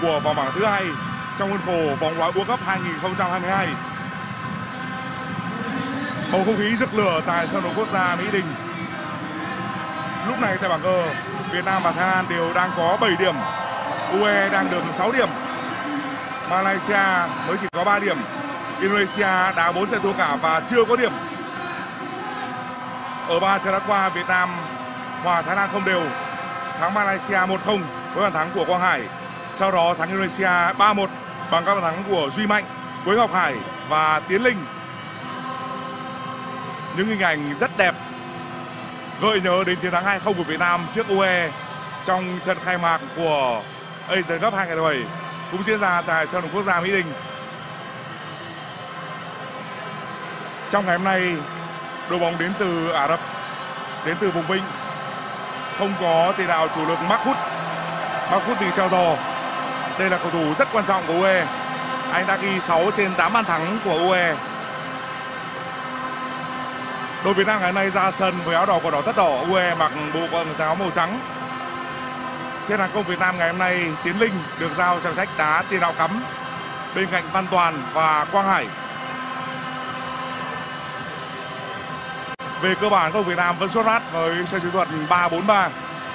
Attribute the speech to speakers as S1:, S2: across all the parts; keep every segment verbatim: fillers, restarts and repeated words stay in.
S1: của vòng bảng thứ hai trong khuôn khổ vòng loại World Cup hai nghìn không trăm hai mươi hai. Bầu không khí rực lửa tại sân vận động quốc gia Mỹ Đình. Lúc này tại bảng G, Việt Nam và Thái Lan đều đang có bảy điểm, u a e đang được sáu điểm, Malaysia mới chỉ có ba điểm, Indonesia đá bốn trận thua cả và chưa có điểm. Ở ba trận đá qua, Việt Nam hòa Thái Lan không đều, thắng Malaysia một không với bàn thắng của Quang Hải, sau đó thắng Indonesia ba một bằng các bàn thắng của Duy Mạnh, Quế Ngọc Hải và Tiến Linh. Những hình ảnh rất đẹp gợi nhớ đến chiến thắng hai không của Việt Nam trước u a e trong trận khai mạc của Asian Cup hai nghìn không trăm lẻ bảy cũng diễn ra tại sân vận động quốc gia Mỹ Đình. Trong ngày hôm nay, đội bóng đến từ Ả Rập, đến từ vùng Vịnh, không có tiền đạo chủ lực Mahfoud. Mahfoud bị treo giò. Đây là cầu thủ rất quan trọng của u a e. Anh đã ghi sáu trên tám bàn thắng của u a e. Đội Việt Nam ngày hôm nay ra sân với áo đỏ của đỏ tất đỏ, u a e mặc bộ quần áo màu trắng. Trên hàng công Việt Nam ngày hôm nay, Tiến Linh được giao trọng trách đá tiền đạo cắm bên cạnh Văn Toàn và Quang Hải. Về cơ bản, công Việt Nam vẫn xuất phát với sân chiến thuật ba bốn ba.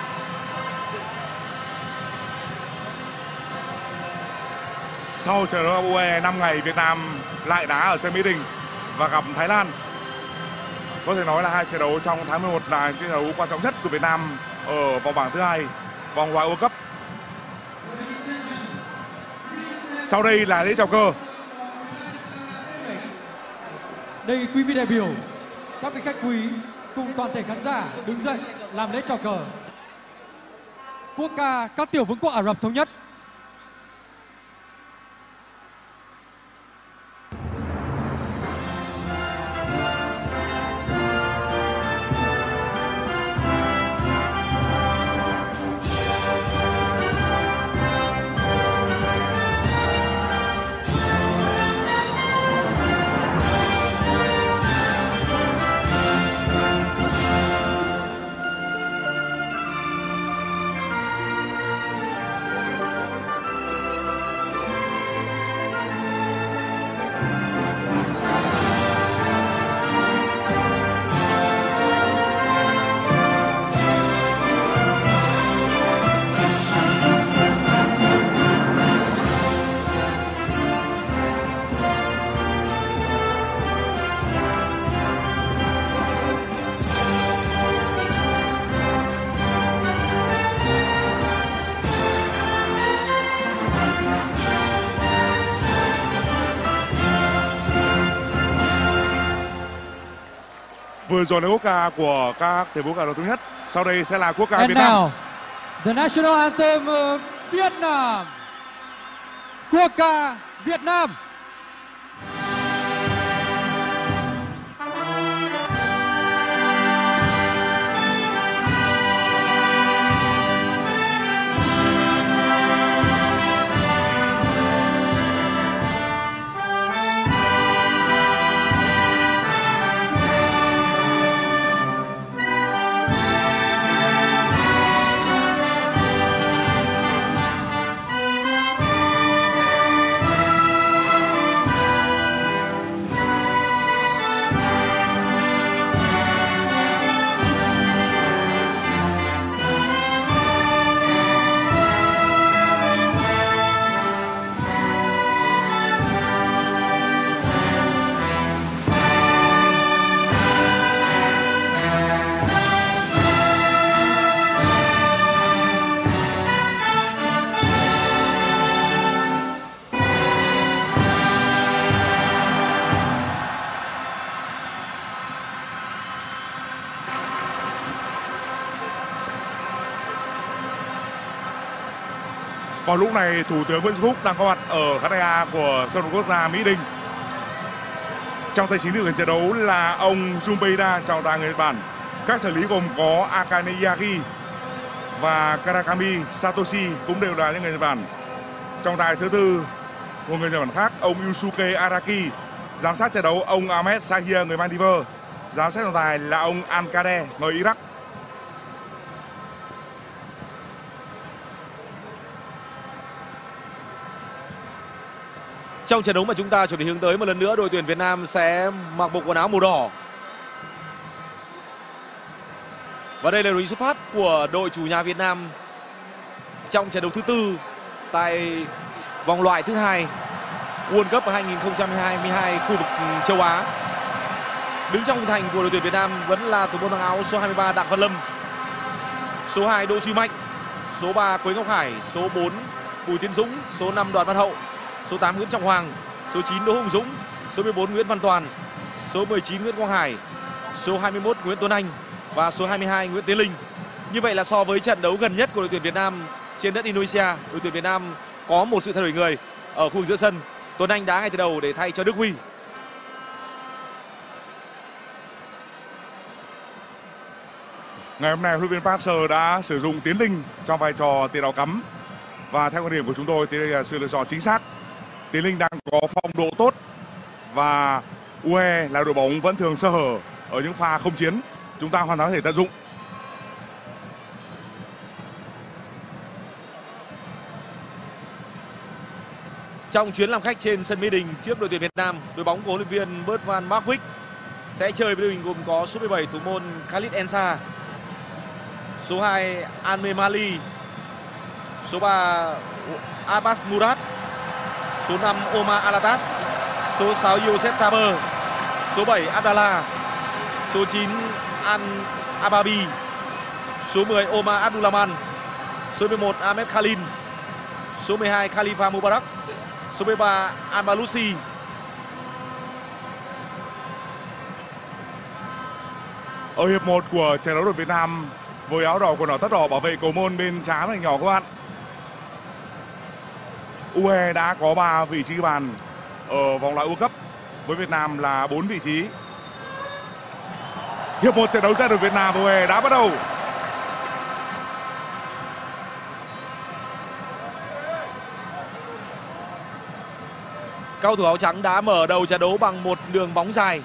S1: Sau trận đấu u a e năm ngày, Việt Nam lại đá ở sân Mỹ Đình và gặp Thái Lan. Có thể nói là hai trận đấu trong tháng mười một là trận đấu quan trọng nhất của Việt Nam ở vòng bảng thứ hai, vòng loại World Cup. Sau đây là lễ chào cờ.
S2: Đây quý vị đại biểu, các vị khách quý cùng toàn thể khán giả đứng dậy làm lễ chào cờ. Quốc ca các tiểu vương quốc Ả Rập Thống Nhất.
S1: Vừa rồi là quốc ca của các tiểu vương quốc Ả Rập Thống Nhất. Sau đây sẽ là quốc ca
S2: And
S1: Việt Nam.
S2: now, the national anthem of Việt Nam. Quốc ca Việt Nam.
S1: Vào lúc này, Thủ tướng Nguyễn Xuân Phúc đang có mặt ở khán đài A của sân vận động quốc gia Mỹ Đình. Trong tay chính điều khiển trận đấu là ông Junpei Da, trọng tài người Nhật Bản. Các trợ lý gồm có Akane Yagi và Karakami Satoshi cũng đều là những người Nhật Bản. Trọng tài thứ tư, một người Nhật Bản khác, ông Yusuke Araki. Giám sát trận đấu ông Ahmed Sahir người Maldives. Giám sát trọng tài là ông Al-Qadeh người Iraq.
S3: Trong trận đấu mà chúng ta chuẩn bị hướng tới, một lần nữa đội tuyển Việt Nam sẽ mặc bộ quần áo màu đỏ. Và đây là đội xuất phát của đội chủ nhà Việt Nam trong trận đấu thứ tư tại vòng loại thứ hai World Cup hai không hai hai khu vực châu Á. Đứng trong khung thành của đội tuyển Việt Nam vẫn là thủ môn mang áo số hai mươi ba Đặng Văn Lâm, số hai Đỗ Duy Mạnh, số ba Quế Ngọc Hải, số bốn Bùi Tiến Dũng, số năm Đoàn Văn Hậu, số tám Nguyễn Trọng Hoàng, số chín Đỗ Hùng Dũng, số mười bốn Nguyễn Văn Toàn, số mười chín Nguyễn Quang Hải, số hai mươi mốt Nguyễn Tuấn Anh và số hai mươi hai Nguyễn Tiến Linh. Như vậy là so với trận đấu gần nhất của đội tuyển Việt Nam trên đất Indonesia, đội tuyển Việt Nam có một sự thay đổi người ở khu vực giữa sân. Tuấn Anh đá ngay từ đầu để thay cho Đức Huy.
S1: Ngày hôm nay huấn luyện viên Park Hang-seo đã sử dụng Tiến Linh trong vai trò tiền đạo cắm, và theo quan điểm của chúng tôi thì đây là sự lựa chọn chính xác. Tiến Linh đang có phong độ tốt và u a e là đội bóng vẫn thường sơ hở ở những pha không chiến, chúng ta hoàn toàn có thể tận dụng.
S3: Trong chuyến làm khách trên sân Mỹ Đình trước đội tuyển Việt Nam, đội bóng của huấn luyện viên Bert van Marwijk sẽ chơi với đội hình gồm có số mười bảy thủ môn Khalid Ensa, số hai Anme Mali, số ba Abbas Murad, số năm Omar Alatas, số sáu Joseph Saber, số bảy Abdallah, số chín An Ababi, số mười Omar Abdulrahman, số mười một Ahmed Khalil, số mười hai Khalifa Mubarak, số mười ba Al-Malusi.
S1: Ở hiệp một của trận đấu đội Việt Nam với áo đỏ, quần đỏ, tất đỏ bảo vệ cầu môn bên trái màn hình nhỏ các bạn, u a e đã có ba vị trí ghi bàn ở vòng loại World Cup, với Việt Nam là bốn vị trí. Hiệp một trận đấu giữa đội Việt Nam và u a e đã bắt đầu.
S3: Cầu thủ áo trắng đã mở đầu trận đấu bằng một đường bóng dài.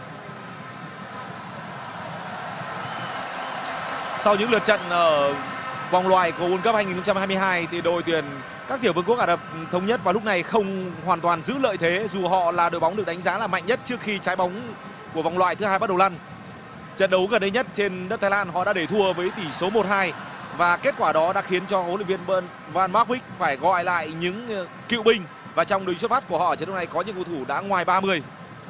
S3: Sau những lượt trận ở vòng loại của World Cup hai không hai hai thì đội tuyển các tiểu vương quốc Ả Rập Thống Nhất vào lúc này không hoàn toàn giữ lợi thế, dù họ là đội bóng được đánh giá là mạnh nhất trước khi trái bóng của vòng loại thứ hai bắt đầu lăn. Trận đấu gần đây nhất trên đất Thái Lan họ đã để thua với tỷ số một hai, và kết quả đó đã khiến cho huấn luyện viên Bert van Marwijk phải gọi lại những cựu binh, và trong đội xuất phát của họ ở trận đấu này có những cầu thủ đã ngoài ba mươi.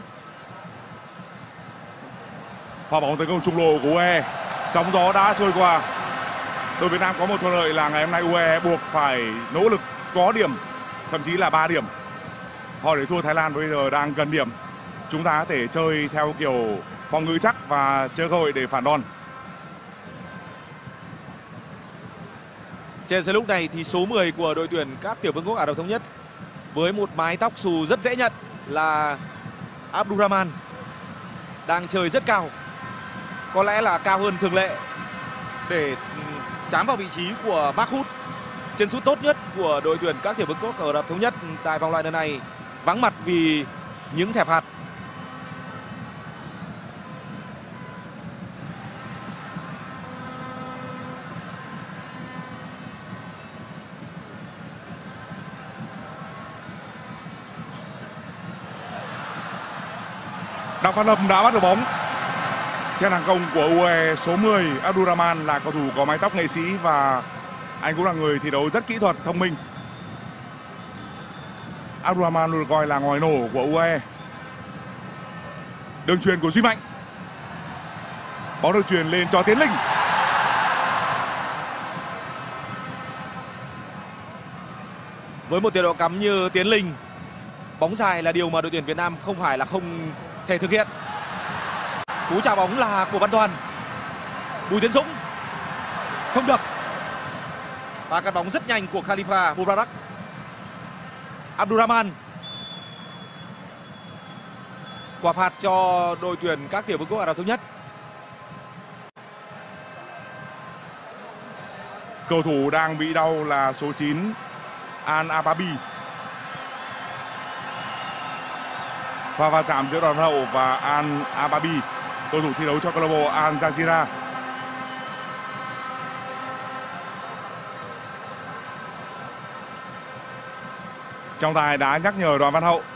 S1: Pha bóng tấn công trung lộ của u a e, sóng gió đã trôi qua. Đội Việt Nam có một thuận lợi là ngày hôm nay u a e buộc phải nỗ lực có điểm, thậm chí là ba điểm. Họ để thua Thái Lan bây giờ đang gần điểm. Chúng ta có thể chơi theo kiểu phòng ngự chắc và chơi cơ hội để phản đòn.
S3: Trên sân lúc này thì số mười của đội tuyển các tiểu vương quốc Ả Rập Thống Nhất với một mái tóc xù rất dễ nhận là Abdulrahman đang chơi rất cao, có lẽ là cao hơn thường lệ để chám vào vị trí của Mahmoud. Chân sút tốt nhất của đội tuyển các tiểu vương quốc Ả Rập Thống Nhất tại vòng loại lần này vắng mặt vì những thẻ phạt.
S1: Đặng Văn Lâm đã bắt được bóng. Trên hàng công của u a e, số mười Abdulrahman là cầu thủ có mái tóc nghệ sĩ và anh cũng là người thi đấu rất kỹ thuật, thông minh. Abdulrahman luôn được coi là ngòi nổ của u a e. Đường chuyền của Duy Mạnh. Bóng được chuyền lên cho Tiến Linh.
S3: Với một tiền đạo cắm như Tiến Linh, bóng dài là điều mà đội tuyển Việt Nam không phải là không thể thực hiện. Cú chạm bóng là của Văn Toàn. Bùi Tiến Dũng không được. Và cắt bóng rất nhanh của Khalifa Mubarak. Abdulrahman. Quả phạt cho đội tuyển các tiểu vương quốc Ả Rập Thống Nhất.
S1: Cầu thủ đang bị đau là số chín An Ababi. Pha va chạm giữa Đoàn Hậu và An Ababi, cầu thủ thi đấu cho câu lạc bộ Al Jazeera. Trọng tài đã nhắc nhở Đoàn Văn Hậu.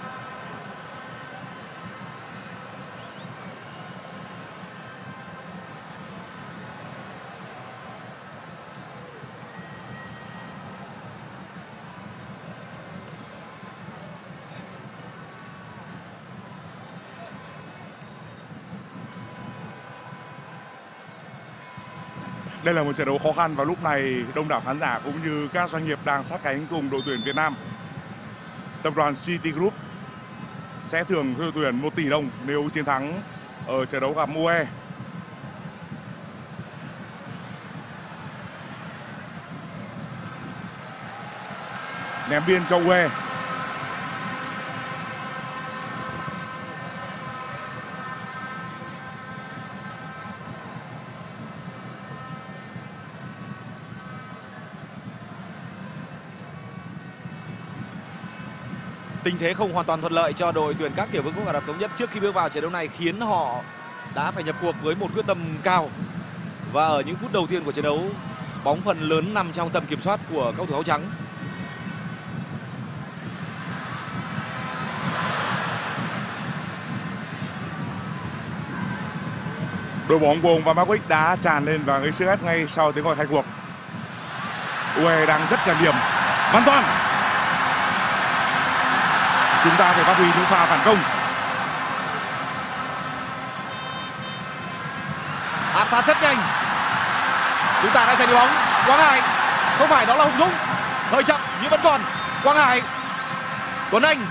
S1: Đây là một trận đấu khó khăn và lúc này đông đảo khán giả cũng như các doanh nghiệp đang sát cánh cùng đội tuyển Việt Nam. Tập đoàn Citigroup sẽ thưởng cho đội tuyển một tỷ đồng nếu chiến thắng ở trận đấu gặp u a e. Ném biên cho u a e.
S3: Tình thế không hoàn toàn thuận lợi cho đội tuyển các tiểu vương quốc Ả Rập Thống Nhất trước khi bước vào trận đấu này khiến họ đã phải nhập cuộc với một quyết tâm cao. Và ở những phút đầu tiên của trận đấu, bóng phần lớn nằm trong tầm kiểm soát của cầu thủ áo trắng.
S1: Đội bóng của ông Van Marwijk đã tràn lên và gây sức ép ngay sau tiếng gọi khai cuộc. u a e đang rất gần điểm. Văn Toàn. Chúng ta phải phát huy những pha phản công.
S3: Áp sát rất nhanh. Chúng ta đã giành được bóng. Quang Hải. Không phải, đó là Hùng Dũng. Hơi chậm nhưng vẫn còn. Quang Hải. Tuấn Anh.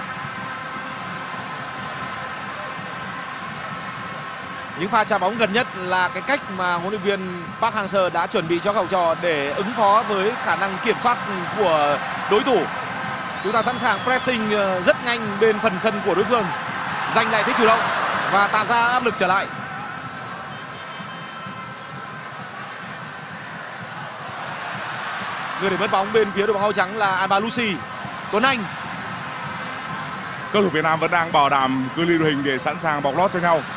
S3: Những pha chạm bóng gần nhất là cái cách mà huấn luyện viên Park Hang-seo đã chuẩn bị cho các học trò để ứng phó với khả năng kiểm soát của đối thủ. Chúng ta sẵn sàng pressing rất nhanh bên phần sân của đối phương, giành lại thế chủ động và tạo ra áp lực trở lại. Người để mất bóng bên phía đội bóng áo trắng là Al Balusi. Tuấn Anh.
S1: Cầu thủ Việt Nam vẫn đang bảo đảm cự ly đội hình để sẵn sàng bọc lót cho nhau.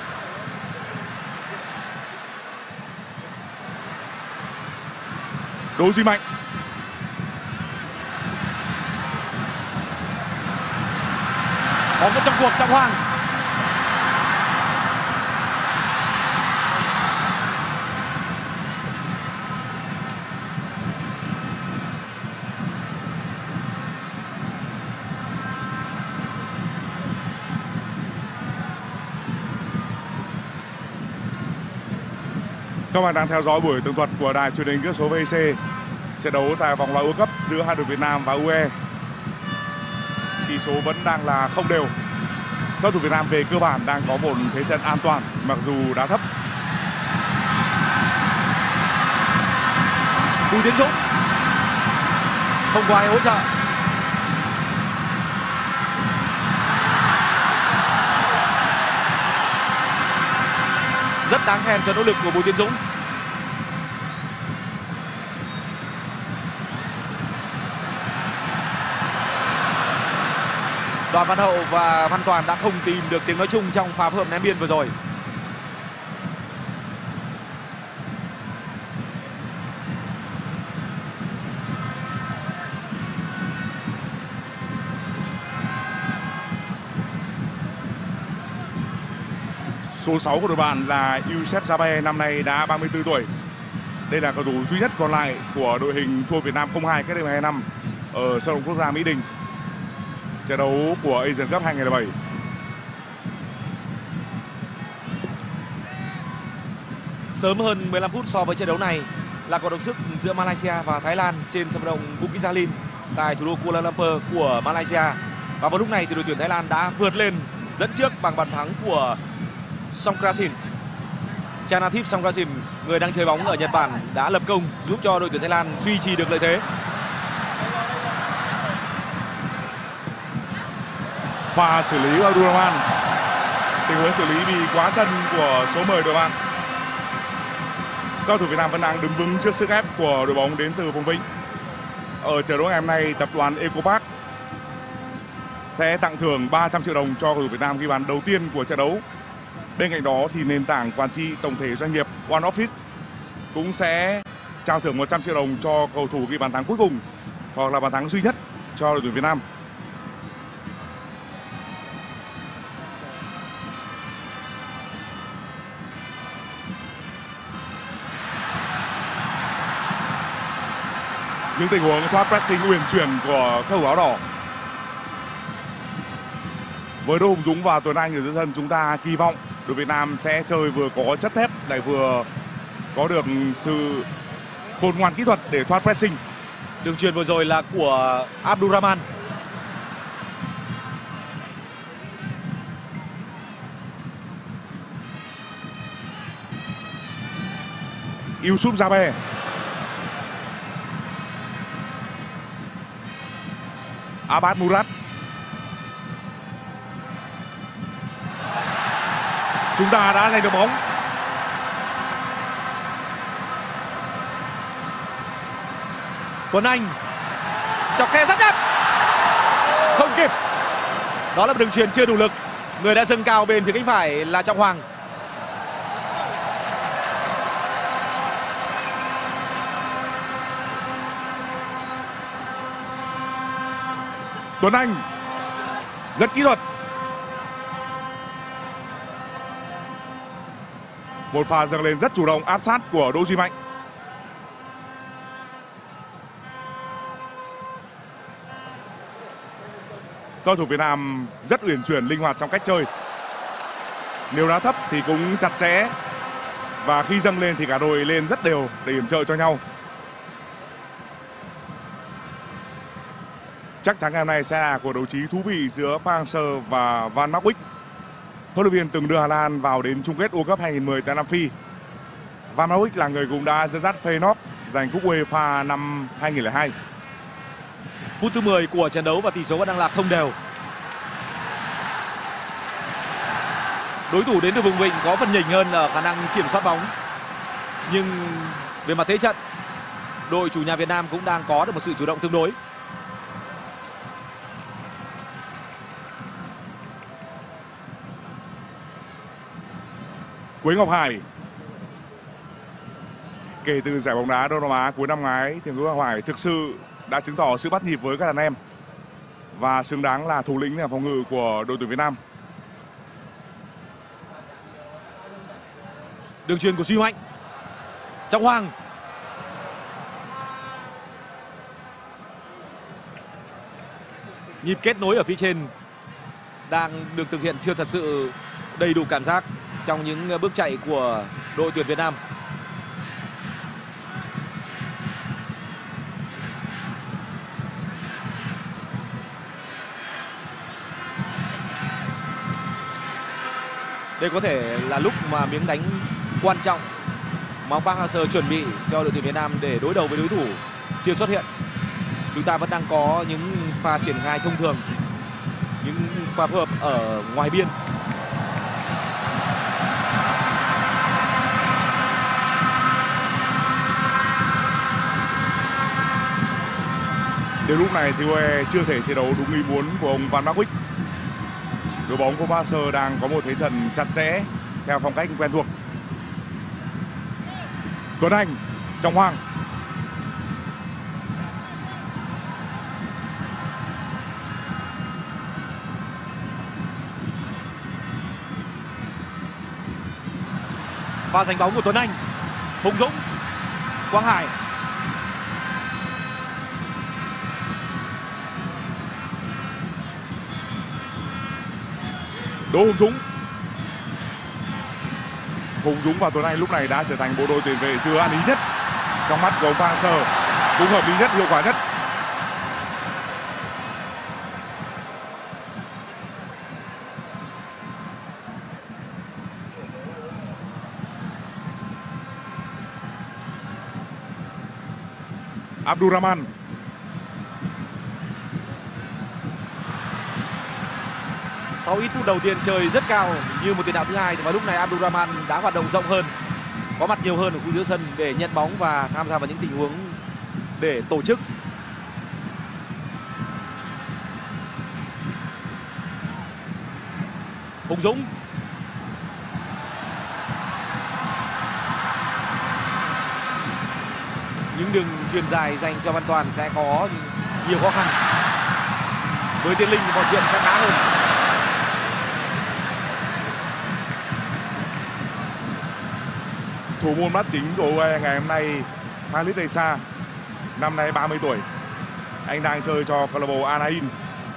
S1: Đỗ Duy Mạnh.
S3: Bóng vẫn trong cuộc. Trọng Hoàng.
S1: Các bạn đang theo dõi buổi tường thuật của đài truyền hình kỹ số vê xê. Trận đấu tại vòng loại World Cup giữa hai đội Việt Nam và u a e. Tỷ số vẫn đang là không đều. Các thủ Việt Nam về cơ bản đang có một thế trận an toàn mặc dù đá thấp.
S3: Bùi Tiến Dũng. Không có ai hỗ trợ. Rất đáng khen cho nỗ lực của Bùi Tiến Dũng. Đoàn Văn Hậu và Văn Toàn đã không tìm được tiếng nói chung trong pha phối hợp ném biên vừa rồi.
S1: Số sáu của đội bạn là Youssef Zabae, năm nay đã ba mươi tư tuổi. Đây là cầu thủ duy nhất còn lại của đội hình thua Việt Nam không hai cách đây mười hai năm ở sân vận động quốc gia Mỹ Đình. Trận đấu của Asian Cup hai không không bảy.
S3: Sớm hơn mười lăm phút so với trận đấu này là cuộc đọ sức giữa Malaysia và Thái Lan trên sân vận động Bukit Jalil tại thủ đô Kuala Lumpur của Malaysia. Và vào lúc này thì đội tuyển Thái Lan đã vượt lên dẫn trước bằng bàn thắng của Songkrasin. Chanathip Songkrasin, người đang chơi bóng ở Nhật Bản, đã lập công giúp cho đội tuyển Thái Lan duy trì được lợi thế.
S1: Pha xử lý của Abdulrahman. Tình huống xử lý bị quá chân của số mười đội bạn. Các thủ Việt Nam vẫn đang đứng vững trước sức ép của đội bóng đến từ vùng Vịnh. Ở trận đấu ngày hôm nay, tập đoàn Ecopark sẽ tặng thưởng ba trăm triệu đồng cho cầu thủ Việt Nam ghi bàn đầu tiên của trận đấu. Bên cạnh đó thì nền tảng quản trị tổng thể doanh nghiệp One Office cũng sẽ trao thưởng một trăm triệu đồng cho cầu thủ ghi bàn thắng cuối cùng hoặc là bàn thắng duy nhất cho đội tuyển Việt Nam. những tình huống thoát pressing uyển chuyển của cầu thủ áo đỏ. Với Đỗ Hùng Dũng và Tuấn Anh ở giữa sân, chúng ta kỳ vọng đội Việt Nam sẽ chơi vừa có chất thép lại vừa có được sự khôn ngoan kỹ thuật để thoát pressing.
S3: Đường chuyền vừa rồi là của Abdulrahman.
S1: Yusuf Jabe. Abad Murad. Chúng ta đã giành được bóng.
S3: Tuấn Anh chọc khe rất đẹp, không kịp. Đó là một đường chuyền chưa đủ lực. Người đã dâng cao bên phía cánh phải là Trọng Hoàng.
S1: Tuấn Anh rất kỹ thuật. Một pha dâng lên rất chủ động áp sát của Đỗ Duy Mạnh. Cầu thủ Việt Nam rất uyển chuyển, linh hoạt trong cách chơi. Nếu đá thấp thì cũng chặt chẽ, và khi dâng lên thì cả đội lên rất đều để yểm trợ cho nhau. Chắc chắn ngày hôm nay sẽ là cuộc đấu trí thú vị giữa Park Hang-seo và Van Marwijk, huấn luyện viên từng đưa Hà Lan vào đến chung kết World Cup hai nghìn không trăm mười tại Nam Phi. Van Marwijk là người cũng đã dẫn dắt Feyenoord giành cúp UEFA năm hai nghìn không trăm lẻ hai.
S3: Phút thứ mười của trận đấu và tỷ số vẫn đang là không đều. Đối thủ đến từ vùng vịnh có phần nhỉnh hơn ở khả năng kiểm soát bóng, nhưng về mặt thế trận, đội chủ nhà Việt Nam cũng đang có được một sự chủ động tương đối.
S1: Quế Ngọc Hải. Kể từ giải bóng đá Đông Nam Á cuối năm ngoái thì Quế Ngọc Hải thực sự đã chứng tỏ sự bắt nhịp với các đàn em và xứng đáng là thủ lĩnh phòng ngự của đội tuyển Việt Nam.
S3: Đường chuyền của Duy Mạnh. Trọng Hoàng. Nhịp kết nối ở phía trên đang được thực hiện chưa thật sự đầy đủ cảm giác trong những bước chạy của đội tuyển Việt Nam. Đây có thể là lúc mà miếng đánh quan trọng mà Park Hang-seo chuẩn bị cho đội tuyển Việt Nam để đối đầu với đối thủ chưa xuất hiện. Chúng ta vẫn đang có những pha triển khai thông thường, những pha phối hợp ở ngoài biên.
S1: Đến lúc này thì u a e chưa thể thi đấu đúng ý muốn của ông Van Marwijk. Đội bóng của Park Hang-seo đang có một thế trận chặt chẽ theo phong cách quen thuộc. Tuấn Anh, Trọng Hoàng.
S3: Pha giành bóng của Tuấn Anh. Hùng Dũng. Quang Hải.
S1: Đỗ Hùng Dũng. Hùng Dũng và Tuấn Anh lúc này đã trở thành bộ đôi tiền vệ dư ăn ý nhất trong mắt của ông Park Hang-seo, cũng hợp lý nhất, hiệu quả nhất. Abdulrahman.
S3: Sau ít phút đầu tiên chơi rất cao như một tiền đạo thứ hai, và lúc này Abdulrahman đã hoạt động rộng hơn, có mặt nhiều hơn ở khu giữa sân để nhận bóng và tham gia vào những tình huống để tổ chức. Hùng Dũng. Những đường chuyền dài dành cho Văn Toàn sẽ có nhiều khó khăn. Với Tiến Linh thì mọi chuyện sẽ khá hơn.
S1: Thủ môn mắt chính của u a e ngày hôm nay Khalid Essa năm nay ba mươi tuổi. Anh đang chơi cho câu lạc bộ Al Ain.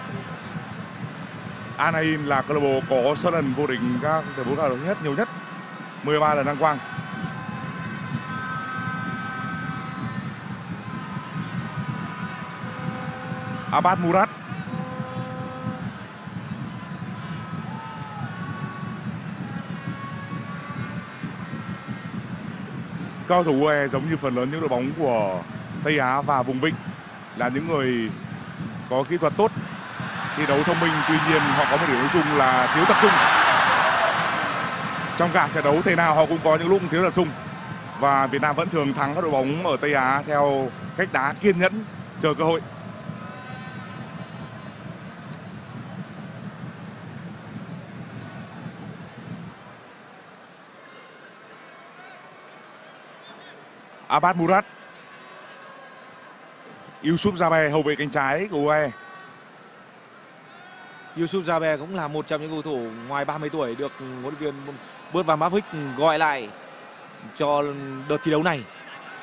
S1: Al Ain là câu lạc bộ có số lần vô địch các giải đấu lớn nhất, nhiều nhất, mười ba lần đăng quang. Abbas Murad. Cầu thủ u a e giống như phần lớn những đội bóng của Tây Á và vùng Vịnh là những người có kỹ thuật tốt, thi đấu thông minh, tuy nhiên họ có một điểm chung là thiếu tập trung. Trong cả trận đấu thế nào họ cũng có những lúc thiếu tập trung. Và Việt Nam vẫn thường thắng các đội bóng ở Tây Á theo cách đá kiên nhẫn, chờ cơ hội. Abbas Murad. Yusuf Jaber, hậu vệ cánh trái của u a e.
S3: Yusuf Jaber cũng là một trong những cầu thủ ngoài ba mươi tuổi được huấn luyện viên Bert van Marwijk gọi lại cho đợt thi đấu này.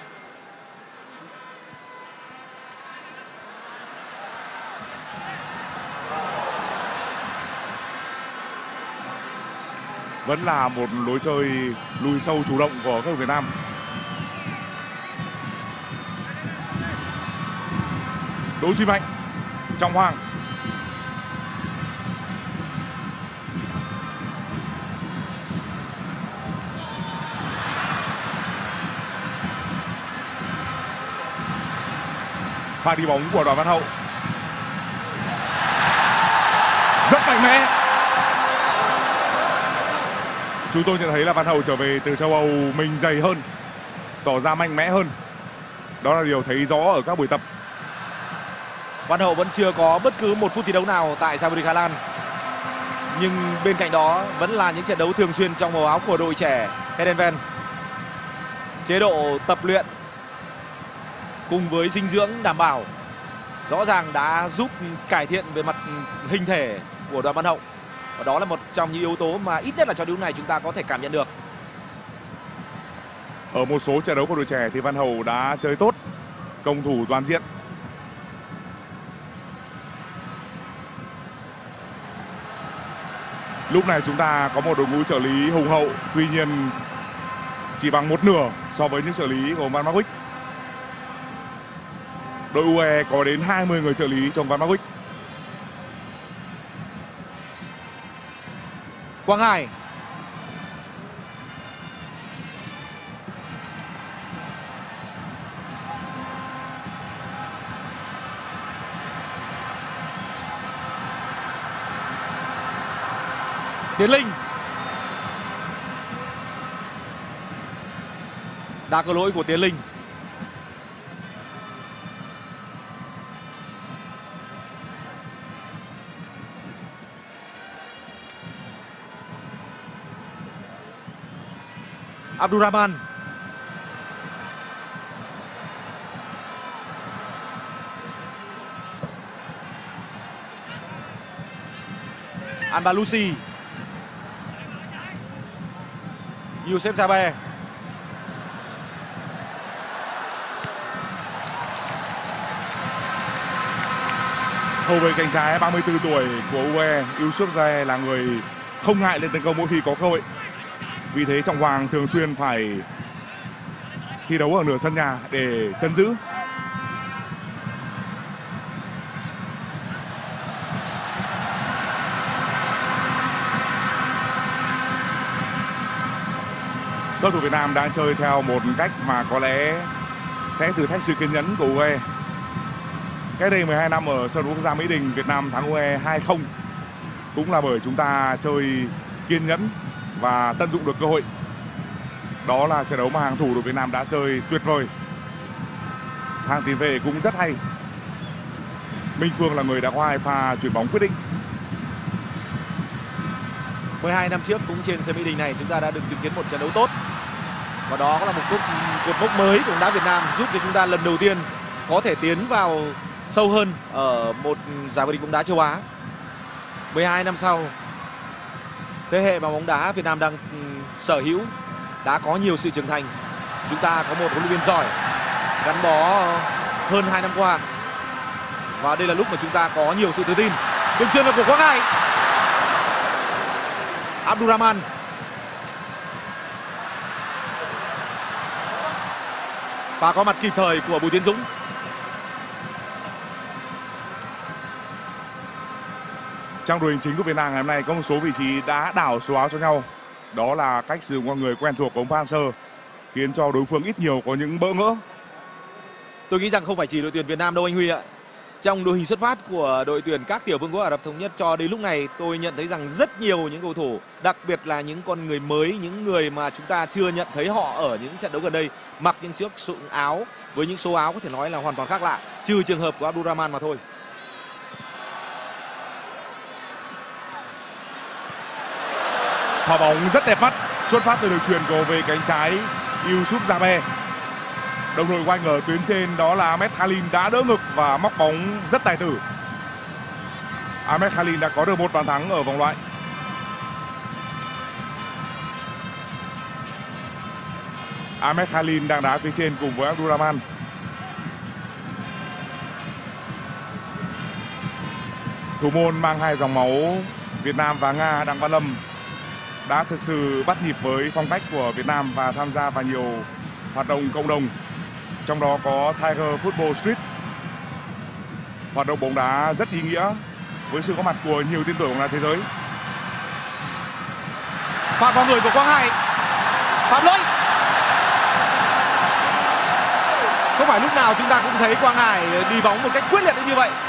S1: Vẫn là một lối chơi lùi sâu chủ động của các cầu thủ Việt Nam. Đỗ Duy Mạnh, Trọng Hoàng. Pha đi bóng của Đoàn Văn Hậu rất mạnh mẽ. Chúng tôi nhận thấy là Văn Hậu trở về từ châu Âu mình dày hơn, tỏ ra mạnh mẽ hơn. Đó là điều thấy rõ ở các buổi tập.
S3: Văn Hậu vẫn chưa có bất cứ một phút thi đấu nào tại giải vô địch Hà Lan. Nhưng bên cạnh đó vẫn là những trận đấu thường xuyên trong màu áo của đội trẻ Heerenveen. Chế độ tập luyện cùng với dinh dưỡng đảm bảo rõ ràng đã giúp cải thiện về mặt hình thể của Đoàn Văn Hậu. Và đó là một trong những yếu tố mà ít nhất là cho đến lúc này chúng ta có thể cảm nhận được.
S1: Ở một số trận đấu của đội trẻ thì Văn Hậu đã chơi tốt, công thủ toàn diện. Lúc này chúng ta có một đội ngũ trợ lý hùng hậu, tuy nhiên chỉ bằng một nửa so với những trợ lý của Van Marwijk. Đội u a e có đến hai mươi người trợ lý trong Van Marwijk.
S3: Quang Hải. Tiến Linh. Đã có lỗi của Tiến Linh. Abdurrahman. Anbalusi. Youssef Jaber.
S1: Hậu vệ cánh trái ba mươi tư tuổi của u a e, Youssef Jaber là người không ngại lên tấn công mỗi khi có cơ hội. Vì thế Trọng Hoàng thường xuyên phải thi đấu ở nửa sân nhà để trấn giữ. Cầu thủ Việt Nam đang chơi theo một cách mà có lẽ sẽ thử thách sự kiên nhẫn của u a e. Cách đây mười hai năm ở sân quốc gia Mỹ Đình, Việt Nam thắng u a e hai không. Cũng là bởi chúng ta chơi kiên nhẫn và tận dụng được cơ hội. Đó là trận đấu mà hàng thủ đội Việt Nam đã chơi tuyệt vời. Hàng tiền vệ cũng rất hay. Minh Phương là người đã có hai pha chuyển bóng quyết định.
S3: mười hai năm trước cũng trên sân Mỹ Đình này chúng ta đã được chứng kiến một trận đấu tốt. Và đó là một cột, cột mốc mới của bóng đá Việt Nam, giúp cho chúng ta lần đầu tiên có thể tiến vào sâu hơn ở một giải vô địch bóng đá châu Á. mười hai năm sau, thế hệ mà bóng đá Việt Nam đang sở hữu đã có nhiều sự trưởng thành. Chúng ta có một huấn luyện viên giỏi, gắn bó hơn hai năm qua. Và đây là lúc mà chúng ta có nhiều sự tự tin. Đường chuyền là của Quang Hải. Abdulrahman. Và có mặt kịp thời của Bùi Tiến Dũng.
S1: Trong đội hình chính của Việt Nam ngày hôm nay có một số vị trí đã đảo số áo cho nhau. Đó là cách sử dụng con người quen thuộc của ông Park Hang-seo, khiến cho đối phương ít nhiều có những bỡ ngỡ.
S3: Tôi nghĩ rằng không phải chỉ đội tuyển Việt Nam đâu anh Huy ạ. Trong đội hình xuất phát của đội tuyển các tiểu vương quốc Ả Rập Thống Nhất cho đến lúc này, tôi nhận thấy rằng rất nhiều những cầu thủ, đặc biệt là những con người mới, những người mà chúng ta chưa nhận thấy họ ở những trận đấu gần đây, mặc những chiếc áo với những số áo có thể nói là hoàn toàn khác lạ, trừ trường hợp của Abdulrahman mà thôi.
S1: Pha bóng rất đẹp mắt, xuất phát từ đường chuyền của về cánh trái Yusuf Jabe. Đồng đội của anh ở tuyến trên đó là Ahmed Khalil đã đỡ ngực và móc bóng rất tài tử. Ahmed Khalil đã có được một bàn thắng ở vòng loại. Ahmed Khalil đang đá phía trên cùng với Abdulrahman. Thủ môn mang hai dòng máu Việt Nam và Nga, Đặng Văn Lâm, đã thực sự bắt nhịp với phong cách của Việt Nam và tham gia vào nhiều hoạt động cộng đồng. Trong đó có Tiger Football Street, hoạt động bóng đá rất ý nghĩa với sự có mặt của nhiều tên tuổi bóng đá thế giới.
S3: Phạm vào người của Quang Hải, phạm lỗi. Không phải lúc nào chúng ta cũng thấy Quang Hải đi bóng một cách quyết liệt như vậy.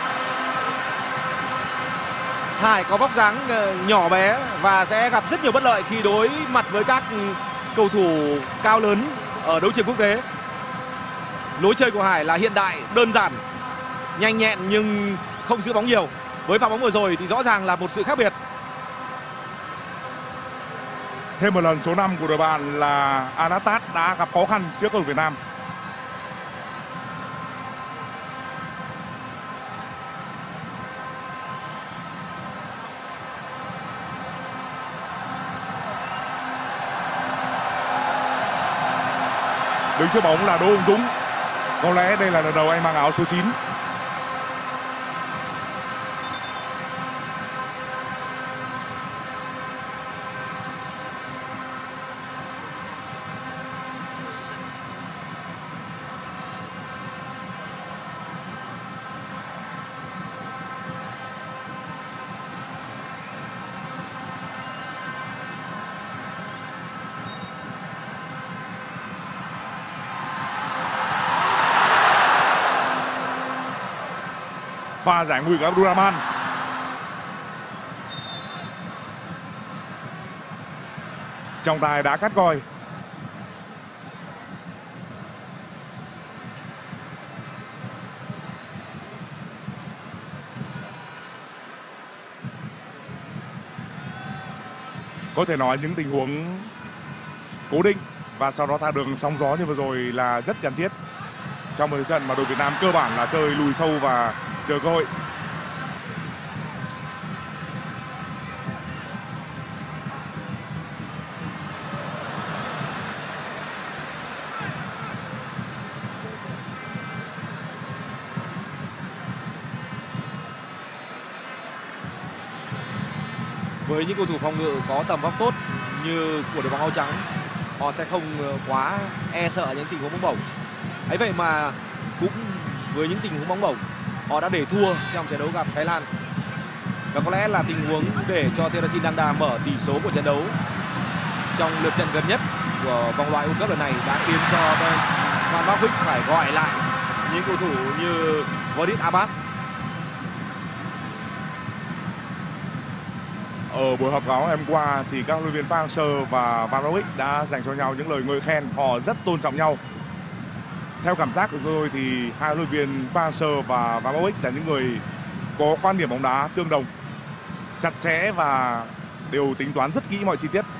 S3: Hải có vóc dáng nhỏ bé và sẽ gặp rất nhiều bất lợi khi đối mặt với các cầu thủ cao lớn ở đấu trường quốc tế. Lối chơi của Hải là hiện đại, đơn giản, nhanh nhẹn nhưng không giữ bóng nhiều. Với pha bóng vừa rồi thì rõ ràng là một sự khác biệt.
S1: Thêm một lần số năm của đội bạn là Anatat đã gặp khó khăn trước cầu thủ Việt Nam. Đứng trước bóng là Đỗ Hùng Dũng. Có lẽ đây là lần đầu anh mang áo số chín. Pha giải nguy của Abdulrahman. Trọng tài đã cắt còi. Có thể nói những tình huống cố định và sau đó tha đường sóng gió như vừa rồi là rất cần thiết trong một trận mà đội Việt Nam cơ bản là chơi lùi sâu và chờ cơ hội.
S3: Với những cầu thủ phòng ngự có tầm vóc tốt như của đội bóng áo trắng, họ sẽ không quá e sợ những tình huống bóng bổng. Ấy vậy mà cũng với những tình huống bóng bổng, họ đã để thua trong trận đấu gặp Thái Lan. Và có lẽ là tình huống để cho Terasin Dangda mở tỷ số của trận đấu trong lượt trận gần nhất của vòng loại World Cup lần này đã khiến cho Van Marwijk phải gọi lại những cầu thủ như Wadid Abbas.
S1: Ở buổi họp báo ngày hôm qua thì các huấn luyện viên Park Hang-seo và Van Marwijk đã dành cho nhau những lời ngợi khen, họ rất tôn trọng nhau. Theo cảm giác của tôi thì hai huấn luyện viên Park Hang-seo và Van Marwijk là những người có quan điểm bóng đá tương đồng, chặt chẽ và đều tính toán rất kỹ mọi chi tiết.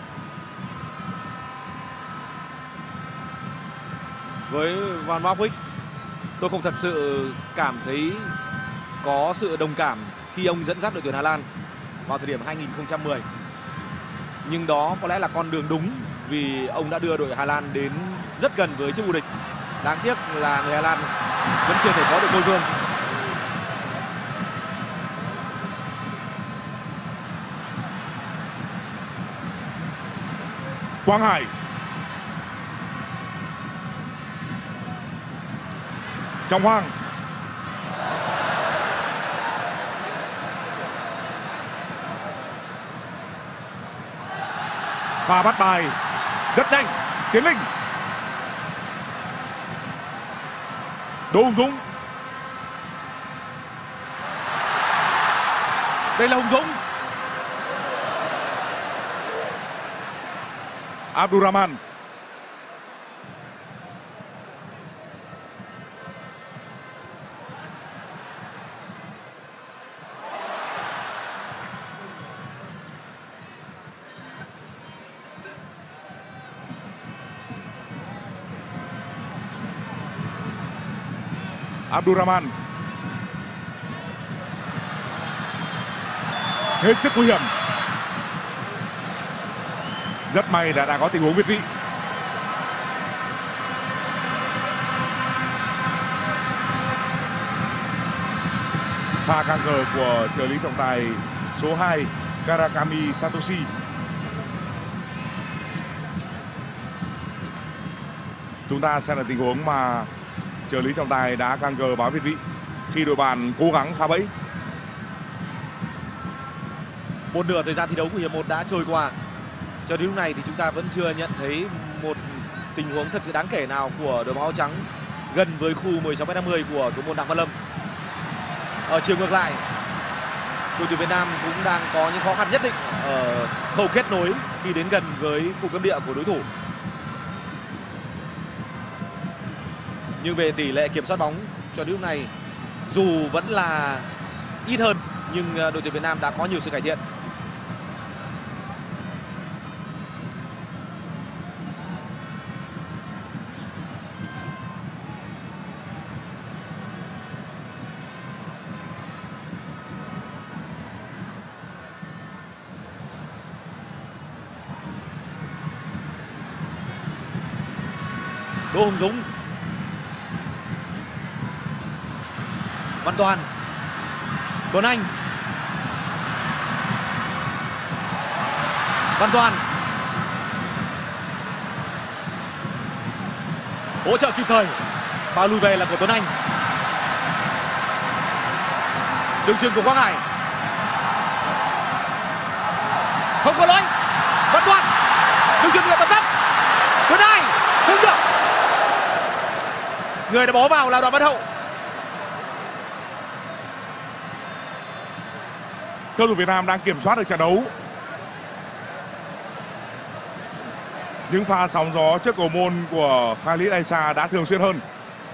S3: Với Van Marwijk, tôi không thật sự cảm thấy có sự đồng cảm khi ông dẫn dắt đội tuyển Hà Lan vào thời điểm hai nghìn không trăm mười. Nhưng đó có lẽ là con đường đúng vì ông đã đưa đội Hà Lan đến rất gần với chiếc vô địch. Đáng tiếc là người Hà Lan vẫn chưa thể có được ngôi vương.
S1: Quang Hải. Trọng Hoàng. Và bắt bài rất nhanh. Tiến Linh. Đỗ Hùng Dũng.
S3: Đây là Hùng Dũng.
S1: Abdurrahman. Abdurrahman. Hết sức nguy hiểm. Rất may là đã có tình huống việt vị. Pha ca ngờ của trợ lý trọng tài số hai Karakami Satoshi. Chúng ta xem là tình huống mà trợ lý trọng tài đã càng cờ báo việt vị khi đội bạn cố gắng phá bẫy.
S3: Một nửa thời gian thi đấu của hiệp một đã trôi qua. Cho đến lúc này thì chúng ta vẫn chưa nhận thấy một tình huống thật sự đáng kể nào của đội bóng áo trắng gần với khu mười sáu mét năm mươi của thủ môn Đặng Văn Lâm. Ở chiều ngược lại, đội tuyển Việt Nam cũng đang có những khó khăn nhất định ở khâu kết nối khi đến gần với khu cấm địa của đối thủ. Nhưng về tỷ lệ kiểm soát bóng cho đến lúc này dù vẫn là ít hơn nhưng đội tuyển Việt Nam đã có nhiều sự cải thiện. Đỗ Hùng Dũng. Văn Toàn. Tuấn Anh. Văn Toàn. Hỗ trợ kịp thời. Pha lùi về là của Tuấn Anh. Đường chuyền của Quang Hải. Không có lỗi. Văn Toàn. Đường chuyền là tầm thấp. Tuấn Anh. Không được. Người đã bó vào là Đoàn Văn Hậu.
S1: Cầu thủ Việt Nam đang kiểm soát được trận đấu. Những pha sóng gió trước cầu môn của Khalid Aisa đã thường xuyên hơn.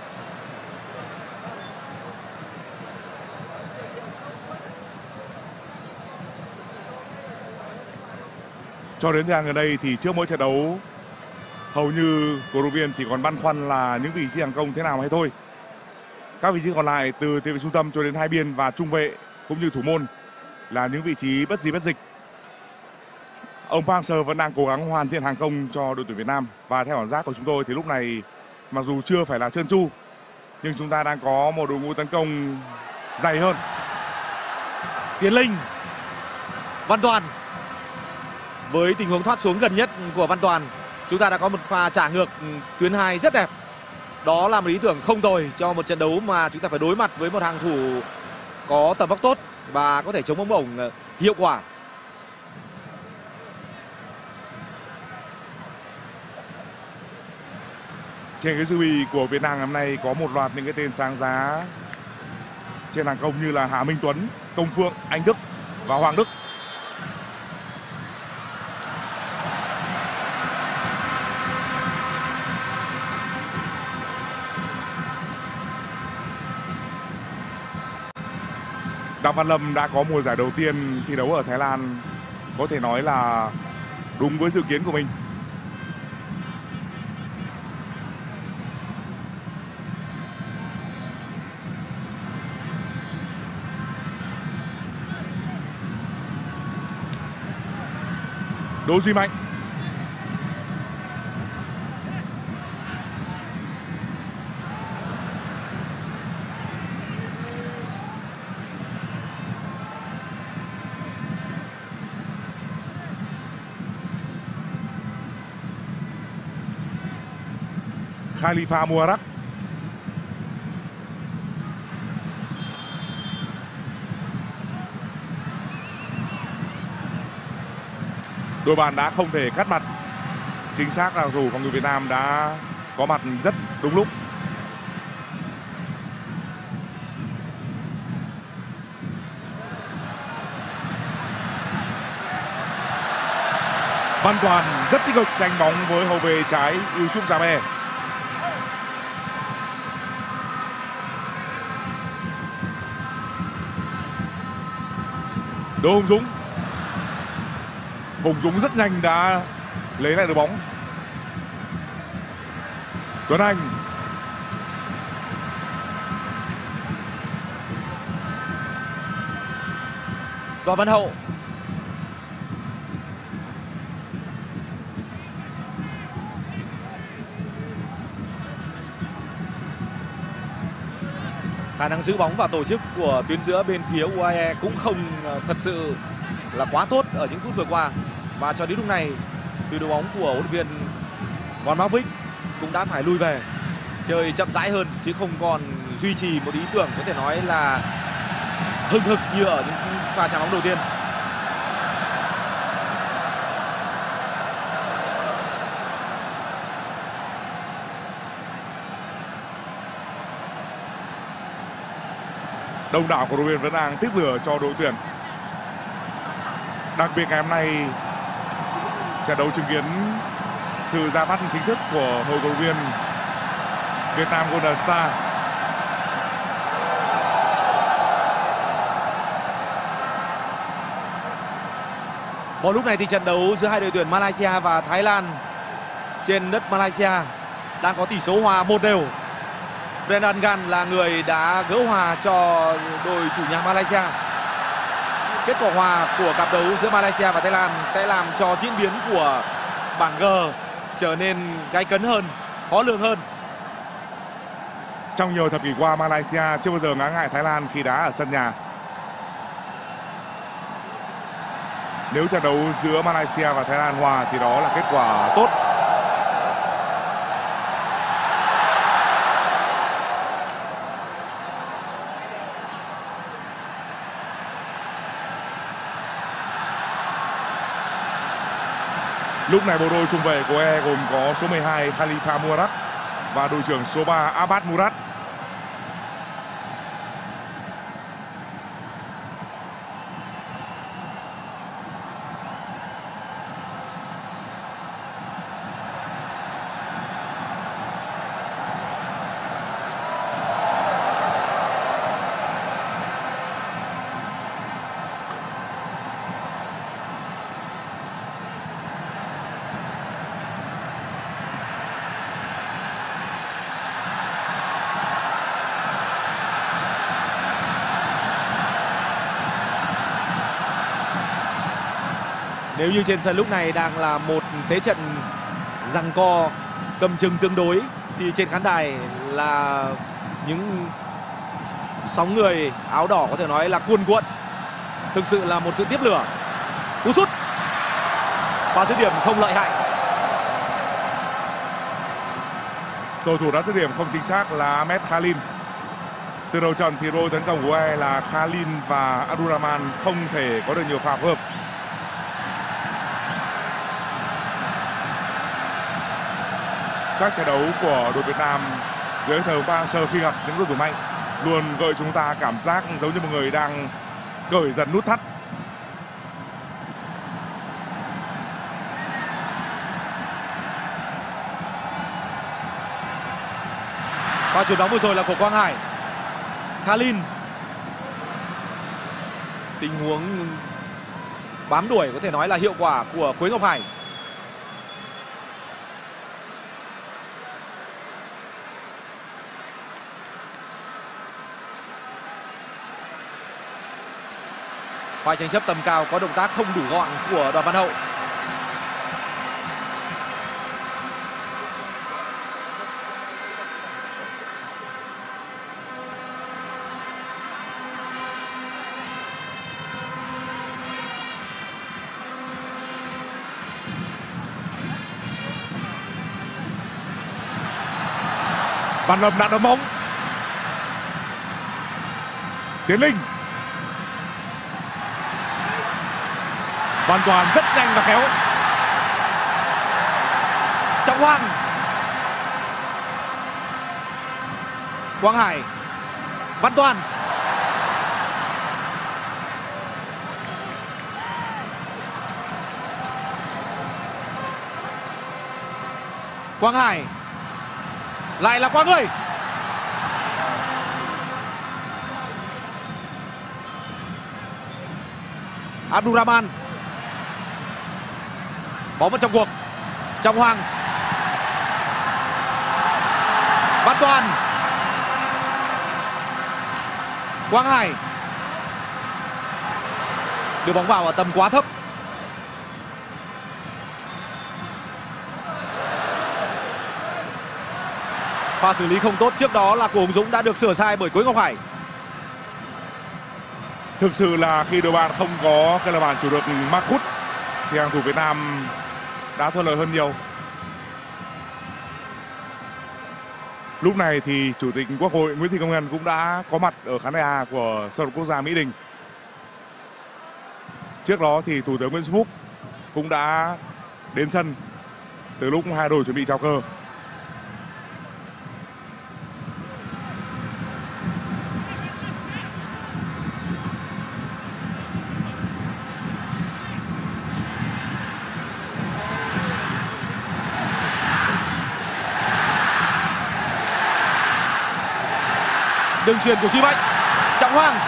S1: Cho đến thời gian gần đây thì trước mỗi trận đấu hầu như cổ động viên chỉ còn băn khoăn là những vị trí hàng công thế nào hay thôi. Các vị trí còn lại từ tiền vệ trung tâm cho đến hai biên và trung vệ cũng như thủ môn là những vị trí bất di bất dịch. Ông Park Hang-seo vẫn đang cố gắng hoàn thiện hàng công cho đội tuyển Việt Nam. Và theo cảm giác của chúng tôi thì lúc này mặc dù chưa phải là trơn tru nhưng chúng ta đang có một đội ngũ tấn công dày hơn.
S3: Tiến Linh. Văn Toàn. Với tình huống thoát xuống gần nhất của Văn Toàn, chúng ta đã có một pha trả ngược tuyến hai rất đẹp. Đó là một ý tưởng không tồi cho một trận đấu mà chúng ta phải đối mặt với một hàng thủ có tầm vóc tốt và có thể chống bóng bổng hiệu quả.
S1: Trên cái dư bị của Việt Nam ngày hôm nay có một loạt những cái tên sáng giá trên hàng công như là Hà Minh Tuấn, Công Phượng, Anh Đức và Hoàng Đức. Đặng Văn Lâm đã có mùa giải đầu tiên thi đấu ở Thái Lan có thể nói là đúng với dự kiến của mình. Đỗ Duy Mạnh. Khalifa Mubarak. Đội bàn đã không thể cắt mặt. Chính xác là cầu thủ phòng ngự Việt Nam đã có mặt rất đúng lúc. Văn Toàn rất tích cực tranh bóng với hậu vệ trái Yusuf Jammeh. Đỗ Hùng Dũng. Hùng Dũng rất nhanh đã lấy lại được bóng. Tuấn Anh.
S3: Đoàn Văn Hậu. Khả năng giữ bóng và tổ chức của tuyến giữa bên phía u a e cũng không thật sự là quá tốt ở những phút vừa qua. Và cho đến lúc này, từ đội bóng của huấn luyện viên Von Marwijk cũng đã phải lui về, chơi chậm rãi hơn chứ không còn duy trì một ý tưởng có thể nói là hừng hực như ở những pha chạm bóng đầu tiên.
S1: Đông đảo cổ động viên vẫn đang tiếp lửa cho đội tuyển. Đặc biệt ngày hôm nay, trận đấu chứng kiến sự ra mắt chính thức của hội cổ động viên Việt Nam Golden Star.
S3: Vào lúc này thì trận đấu giữa hai đội tuyển Malaysia và Thái Lan trên đất Malaysia đang có tỷ số hòa một đều. Brendan Gan là người đã gỡ hòa cho đội chủ nhà Malaysia. Kết quả hòa của cặp đấu giữa Malaysia và Thái Lan sẽ làm cho diễn biến của bảng G trở nên gay cấn hơn, khó lường hơn.
S1: Trong nhiều thập kỷ qua, Malaysia chưa bao giờ ngã ngại Thái Lan khi đá ở sân nhà. Nếu trận đấu giữa Malaysia và Thái Lan hòa thì đó là kết quả tốt. Lúc này bộ đôi trung vệ của E gồm có số mười hai Khalifa Mubarak và đội trưởng số ba Abbas Murad.
S3: Nếu như trên sân lúc này đang là một thế trận giằng co cầm chừng tương đối thì trên khán đài là những sóng người áo đỏ có thể nói là cuồn cuộn. Thực sự là một sự tiếp lửa. Cú sút và dứt điểm không lợi hại.
S1: Cầu thủ đã dứt điểm không chính xác là Ahmed Khalil. Từ đầu trận thì đôi tấn công của E là Khalil và Abdurrahman không thể có được nhiều pha phối hợp. Các trận đấu của đội Việt Nam dưới thời Park Hang-seo khi gặp những đối thủ mạnh luôn gợi chúng ta cảm giác giống như một người đang cởi dần nút thắt.
S3: Và chuyền bóng vừa rồi là của Quang Hải. Khalil. Tình huống bám đuổi có thể nói là hiệu quả của Quế Ngọc Hải. Pha tranh chấp tầm cao có động tác không đủ gọn của Đoàn Văn Hậu.
S1: Văn Lâm đã đấm bóng. Tiến Linh. Văn Toàn rất nhanh và khéo.
S3: Trọng Hoàng. Quang Hải. Văn Toàn. Quang Hải. Lại là Quang ơi. Abdurrahman. Bóng vào trong cuộc. Trọng Hoàng. Văn Toàn. Quang Hải. Đưa bóng vào ở tầm quá thấp. Pha xử lý không tốt trước đó là của Hùng Dũng đã được sửa sai bởi Quế Ngọc Hải.
S1: Thực sự là khi đội bạn không có cái là bàn chủ được mắc hút thì hàng thủ Việt Nam đã thuận lợi hơn nhiều. Lúc này thì Chủ tịch Quốc hội Nguyễn Thị Kim Ngân cũng đã có mặt ở khán đài A của sân vận động quốc gia Mỹ Đình. Trước đó thì Thủ tướng Nguyễn Xuân Phúc cũng đã đến sân từ lúc hai đội chuẩn bị chào cờ.
S3: Đường chuyền của Duy Mạnh. Trọng Hoàng.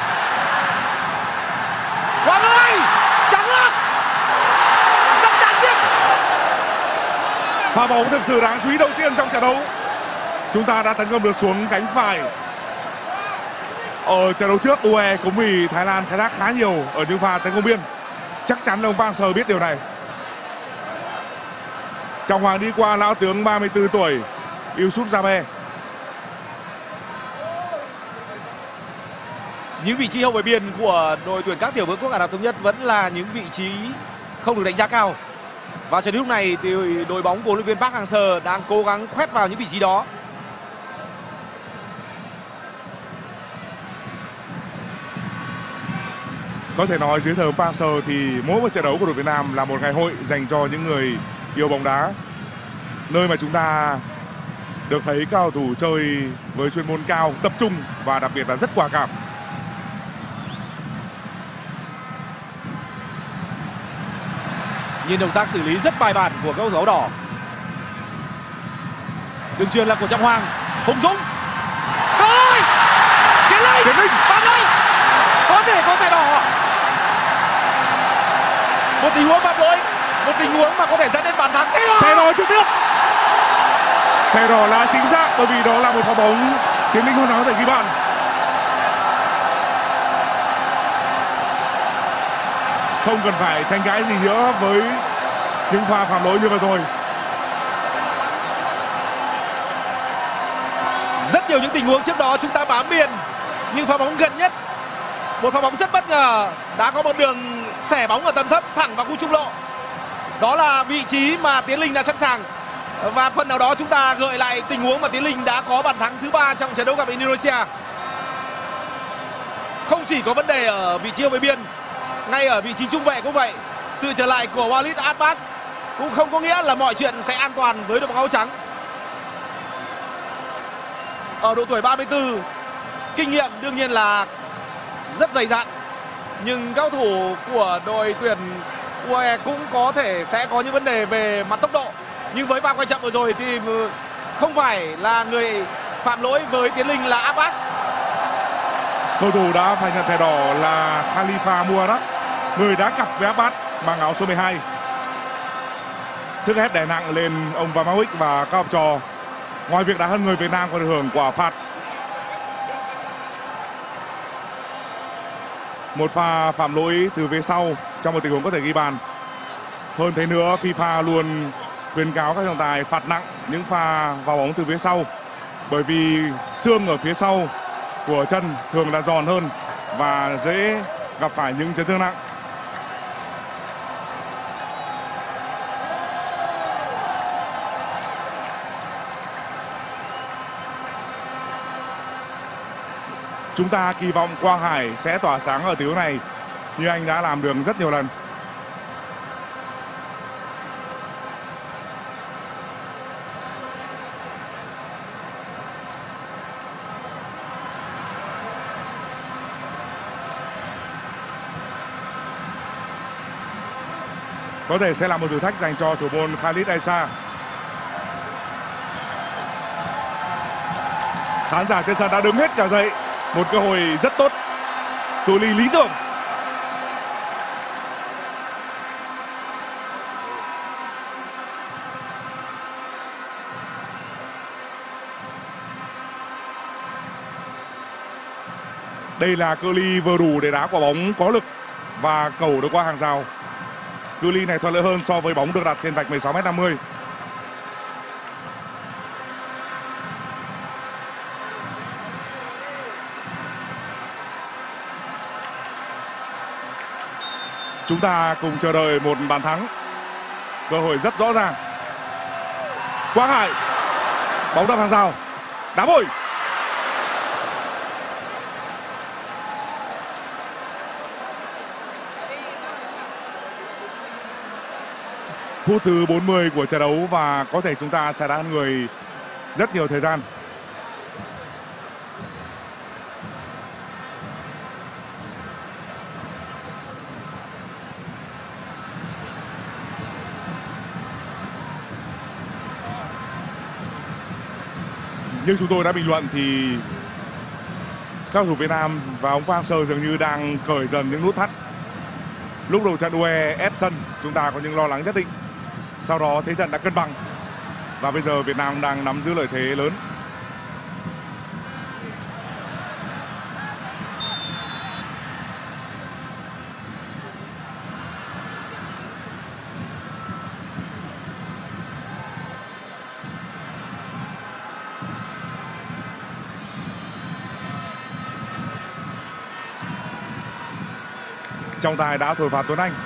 S3: Hoàng ơi! Trọng Hoàng! Rất đáng tiếc.
S1: Pha bóng thực sự đáng chú ý đầu tiên trong trận đấu. Chúng ta đã tấn công được xuống cánh phải. Ở trận đấu trước u e cũng bị Thái Lan khai thác khá nhiều ở những pha tấn công biên. Chắc chắn ông Park Hang-seo biết điều này. Trọng Hoàng đi qua lão tướng ba mươi tư tuổi Yusuf Jabe.
S3: Những vị trí hậu vệ biên của đội tuyển các tiểu vương quốc Ả Rập Thống Nhất vẫn là những vị trí không được đánh giá cao. Và trận lúc này thì đội bóng của huấn luyện viên Park Hang-seo đang cố gắng khoét vào những vị trí đó.
S1: Có thể nói dưới thời ông Park Hang-seo thì mỗi một trận đấu của đội Việt Nam là một ngày hội dành cho những người yêu bóng đá, nơi mà chúng ta được thấy các cầu thủ chơi với chuyên môn cao, tập trung và đặc biệt là rất quả cảm.
S3: Nhìn động tác xử lý rất bài bản của các cầu thủ áo đỏ. Đường chuyền là của Trọng Hoàng. Hùng Dũng. Ôi! Tiến Linh!
S1: Tiến Linh!
S3: Bắn lên! Có thể có thẻ đỏ. Một tình huống phạm lỗi, một tình huống mà có thể dẫn đến bàn thắng.
S1: Thẻ đỏ trực tiếp. Thẻ đỏ là chính xác bởi vì đó là một pha bóng Tiến Linh hoàn toàn có thể ghi bàn. Không cần phải tranh cãi gì nữa với những pha phạm lỗi như vừa rồi.
S3: Rất nhiều những tình huống trước đó chúng ta bám biên, nhưng pha bóng gần nhất, một pha bóng rất bất ngờ, đã có một đường xẻ bóng ở tầm thấp thẳng vào khu trung lộ. Đó là vị trí mà Tiến Linh đã sẵn sàng. Và phần nào đó chúng ta gợi lại tình huống mà Tiến Linh đã có bàn thắng thứ ba trong trận đấu gặp Indonesia. Không chỉ có vấn đề ở vị trí hậu vệ biên, ngay ở vị trí trung vệ cũng vậy. Sự trở lại của Walid Abbas cũng không có nghĩa là mọi chuyện sẽ an toàn với đội bóng áo trắng. Ở độ tuổi ba mươi tư, kinh nghiệm đương nhiên là rất dày dặn, nhưng cao thủ của đội tuyển u a e cũng có thể sẽ có những vấn đề về mặt tốc độ. Nhưng với pha quay chậm vừa rồi thì không phải là người phạm lỗi với Tiến Linh là Abbas.
S1: Cầu thủ đã phải nhận thẻ đỏ là Khalifa Muarat, người đã cặp với Abbas mang áo số mười hai. Sức ép đè nặng lên ông Vamawick và các học trò. Ngoài việc đá hơn người, Việt Nam còn được hưởng quả phạt. Một pha phạm lỗi từ phía sau trong một tình huống có thể ghi bàn. Hơn thế nữa, FIFA luôn khuyến cáo các trọng tài phạt nặng những pha vào bóng từ phía sau, bởi vì xương ở phía sau của chân thường là giòn hơn và dễ gặp phải những chấn thương nặng. Chúng ta kỳ vọng Quang Hải sẽ tỏa sáng ở tỷ số này như anh đã làm được rất nhiều lần. Có thể sẽ là một thử thách dành cho thủ môn Khalid Aisa. Khán giả trên sân đã đứng hết cả dậy. Một cơ hội rất tốt, cự ly lý tưởng. Đây là cự ly vừa đủ để đá quả bóng có lực và cầu được qua hàng rào. Cự ly này thuận lợi hơn so với bóng được đặt trên vạch mười sáu mét năm mươi. Chúng ta cùng chờ đợi một bàn thắng. Cơ hội rất rõ ràng. Quang Hải, bóng đập hàng rào, đá bồi. Phút thứ bốn mươi của trận đấu và có thể chúng ta sẽ đã ăn người rất nhiều thời gian. Như chúng tôi đã bình luận thì các cầu thủ Việt Nam và ông Park Hang-seo dường như đang cởi dần những nút thắt. Lúc đầu trận u a e ép sân chúng ta có những lo lắng nhất định. Sau đó thế trận đã cân bằng và bây giờ Việt Nam đang nắm giữ lợi thế lớn. Trọng tài đã thổi phạt Tuấn Anh.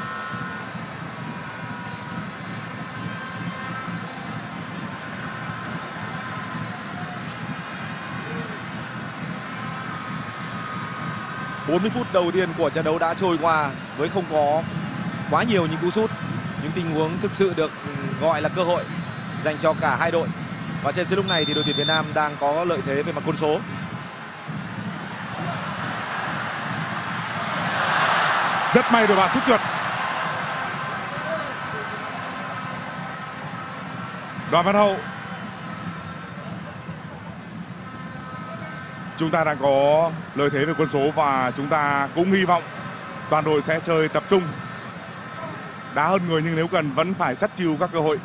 S3: bốn mươi phút đầu tiên của trận đấu đã trôi qua với không có quá nhiều những cú sút, những tình huống thực sự được gọi là cơ hội dành cho cả hai đội. Và trên sân lúc này thì đội tuyển Việt Nam đang có lợi thế về mặt quân số.
S1: Rất may đội bạn sút trượt. Đoàn Văn Hậu. Chúng ta đang có lợi thế về quân số và chúng ta cũng hy vọng toàn đội sẽ chơi tập trung, đá hơn người nhưng nếu cần vẫn phải chắt chiu các cơ hội.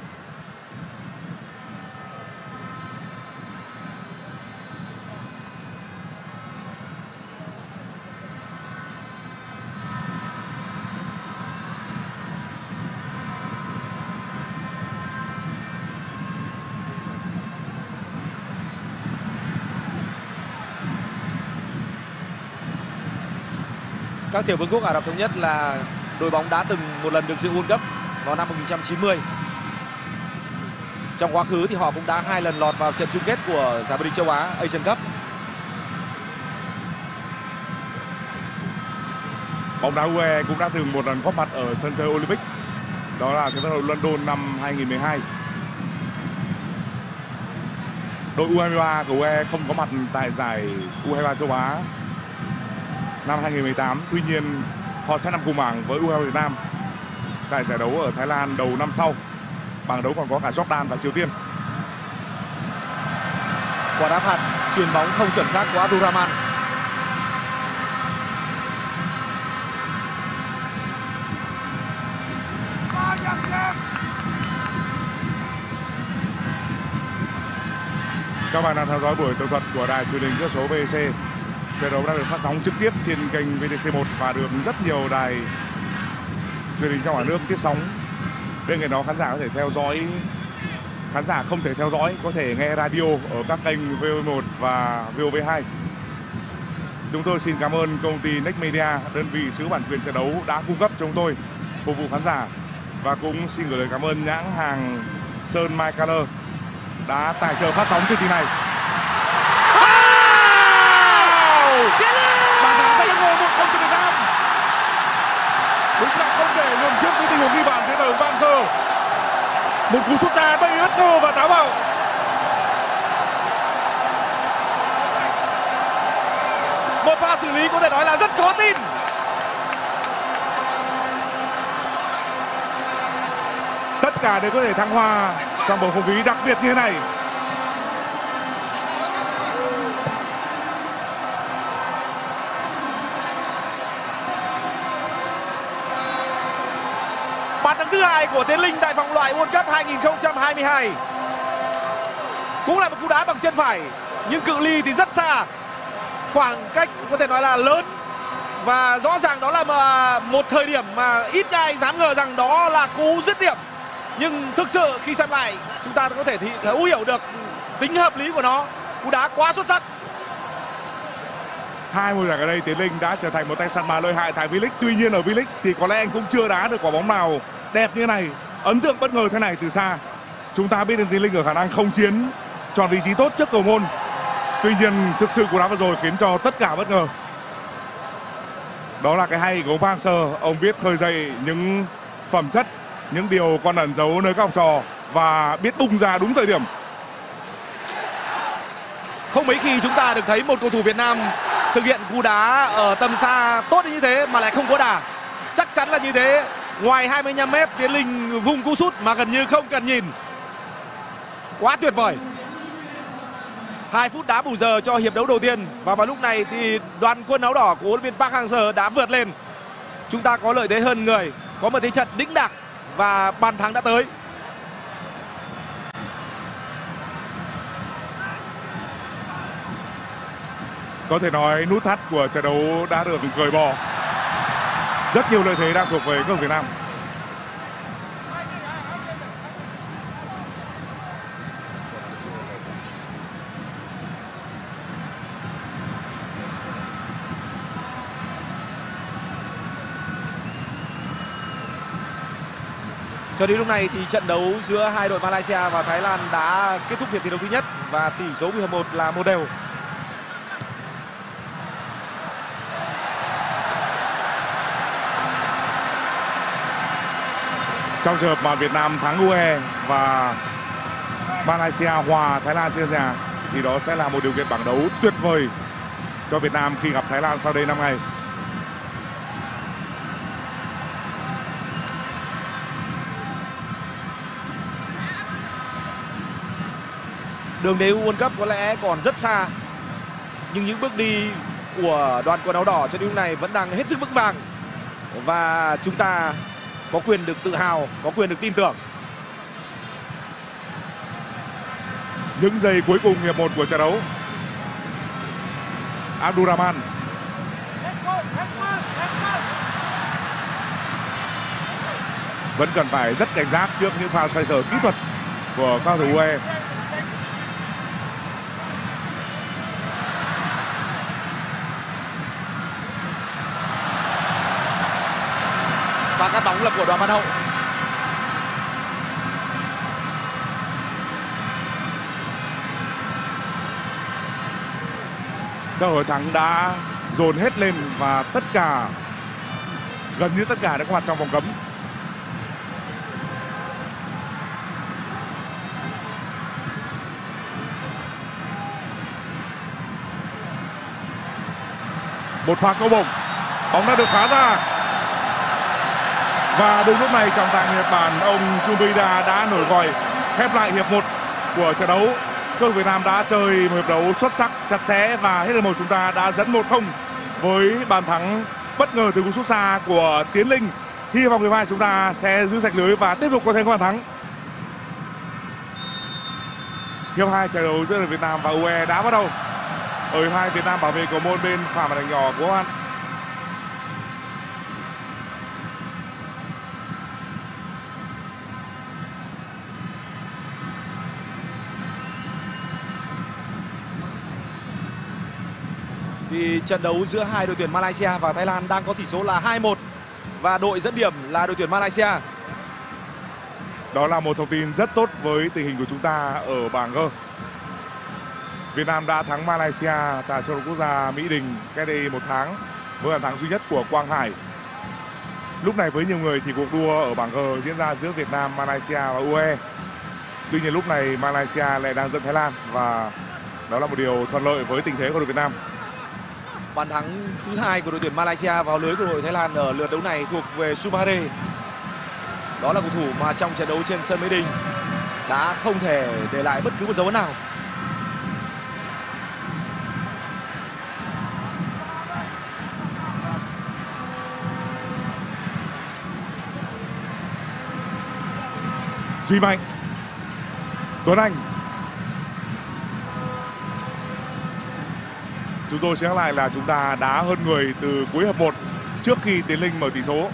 S3: Các tiểu vương quốc Ả Rập Thống Nhất là đội bóng đã từng một lần được dự World Cup vào năm một nghìn chín trăm chín mươi. Trong quá khứ thì họ cũng đã hai lần lọt vào trận chung kết của giải vô địch châu Á Asian Cup.
S1: Bóng đá u a e cũng đã từng một lần góp mặt ở sân chơi Olympic. Đó là Thế vận hội London năm hai nghìn không trăm mười hai. Đội u hai mươi ba của u a e không có mặt tại giải u hai mươi ba châu Á năm hai nghìn không trăm mười tám. Tuy nhiên họ sẽ nằm cùng bảng với u hai mươi ba Việt Nam tại giải đấu ở Thái Lan đầu năm sau. Bảng đấu còn có cả Jordan và Triều Tiên.
S3: Quả đá phạt chuyền bóng không chuẩn xác của Abdurrahman.
S1: Các bạn đang theo dõi buổi tường thuật của đài truyền hình kỹ số vê xê. Trận đấu đang được phát sóng trực tiếp trên kênh vê tê xê một và được rất nhiều đài truyền hình trong cả nước tiếp sóng. Bên cạnh đó khán giả có thể theo dõi, khán giả không thể theo dõi có thể nghe radio ở các kênh vê o một và vê o vê hai. Chúng tôi xin cảm ơn công ty Next Media, đơn vị sử bản quyền trận đấu đã cung cấp cho chúng tôi phục vụ khán giả, và cũng xin gửi lời cảm ơn nhãn hàng Sơn My Color đã tài trợ phát sóng chương trình này. với tình huống ghi bàn phía tờ Vang Sơ. Một cú sút ra bay bất ngờ và táo vào.
S3: Một pha xử lý có thể nói là rất khó tin.
S1: Tất cả đều có thể thăng hoa trong bầu không khí đặc biệt như thế này.
S3: Bàn thắng thứ hai của Tiến Linh tại vòng loại World Cup hai không hai hai. Cũng là một cú đá bằng chân phải, nhưng cự ly thì rất xa, khoảng cách có thể nói là lớn, và rõ ràng đó là một thời điểm mà ít ai dám ngờ rằng đó là cú dứt điểm. Nhưng thực sự khi xem lại, chúng ta có thể thấu hiểu được tính hợp lý của nó. Cú đá quá xuất sắc.
S1: Hai mùa giải ở đây, Tiến Linh đã trở thành một tay săn bàn lợi hại tại V-League. Tuy nhiên ở V-League thì có lẽ anh cũng chưa đá được quả bóng nào đẹp như thế này, ấn tượng bất ngờ thế này từ xa. Chúng ta biết đến Tiến Linh ở khả năng không chiến, chọn vị trí tốt trước cầu môn. Tuy nhiên thực sự cú đá vừa rồi khiến cho tất cả bất ngờ. Đó là cái hay của ông Park Hang-seo. Ông biết khơi dậy những phẩm chất, những điều còn ẩn giấu nơi các học trò và biết tung ra đúng thời điểm.
S3: Không mấy khi chúng ta được thấy một cầu thủ Việt Nam thực hiện cú đá ở tầm xa tốt như thế mà lại không có đà. Chắc chắn là như thế. Ngoài hai mươi lăm mét, Tiến Linh vùng cú sút mà gần như không cần nhìn. Quá tuyệt vời. Hai phút đá bù giờ cho hiệp đấu đầu tiên, và vào lúc này thì đoàn quân áo đỏ của huấn luyện viên Park Hang-seo đã vượt lên. Chúng ta có lợi thế hơn người, có một thế trận đĩnh đạc và bàn thắng đã tới.
S1: Có thể nói nút thắt của trận đấu đã được cởi bỏ. Rất nhiều lợi thế đang thuộc về các cầu thủ Việt Nam.
S3: Cho đến lúc này thì trận đấu giữa hai đội Malaysia và Thái Lan đã kết thúc hiệp thi đấu thứ nhất và tỷ số hiệp một là một đều.
S1: Trong trường hợp mà Việt Nam thắng u a e và Malaysia hòa Thái Lan trên nhà thì đó sẽ là một điều kiện bảng đấu tuyệt vời cho Việt Nam khi gặp Thái Lan sau đây năm ngày.
S3: Đường đến World Cup có lẽ còn rất xa, nhưng những bước đi của đoàn quân áo đỏ cho đến lúc này vẫn đang hết sức vững vàng, và chúng ta có quyền được tự hào, có quyền được tin tưởng.
S1: Những giây cuối cùng hiệp một của trận đấu, Abdurrahman vẫn cần phải rất cảnh giác trước những pha xoay sở kỹ thuật của các cầu thủ u a e.
S3: Và cắt bóng là của Đoàn Văn Hậu.
S1: Các cầu thủ trắng đã dồn hết lên và tất cả, gần như tất cả đã có mặt trong vòng cấm. Một pha câu bổng, bóng đã được phá ra. Và đúng lúc này trọng tài Nhật Bản ông Jumida đã nổi còi khép lại hiệp một của trận đấu. Các cầu thủ Việt Nam đã chơi một hiệp đấu xuất sắc, chặt chẽ và hết hiệp một chúng ta đã dẫn một không với bàn thắng bất ngờ từ cú sút xa của Tiến Linh. Hy vọng hiệp hai chúng ta sẽ giữ sạch lưới và tiếp tục có thêm bàn thắng. Hiệp hai trận đấu giữa Việt Nam và u a e đã bắt đầu. Ở hiệp hai, Việt Nam bảo vệ cầu môn bên phải màn hình nhỏ của An.
S3: Thì trận đấu giữa hai đội tuyển Malaysia và Thái Lan đang có tỷ số là hai một và đội dẫn điểm là đội tuyển Malaysia.
S1: Đó là một thông tin rất tốt với tình hình của chúng ta ở bảng G. Việt Nam đã thắng Malaysia tại sân vận động quốc gia Mỹ Đình cách đây một tháng với bàn thắng duy nhất của Quang Hải. Lúc này với nhiều người thì cuộc đua ở bảng G diễn ra giữa Việt Nam, Malaysia và u a e. Tuy nhiên lúc này Malaysia lại đang dẫn Thái Lan và đó là một điều thuận lợi với tình thế của đội Việt Nam.
S3: Bàn thắng thứ hai của đội tuyển Malaysia vào lưới của đội Thái Lan ở lượt đấu này thuộc về Sumare. Đó là cầu thủ mà trong trận đấu trên sân Mỹ Đình đã không thể để lại bất cứ một dấu ấn nào.
S1: Duy Mạnh, Tuấn Anh. Chúng tôi sẽ nhắc lại là chúng ta đá hơn người từ cuối hiệp một trước khi Tiến Linh mở tỷ số.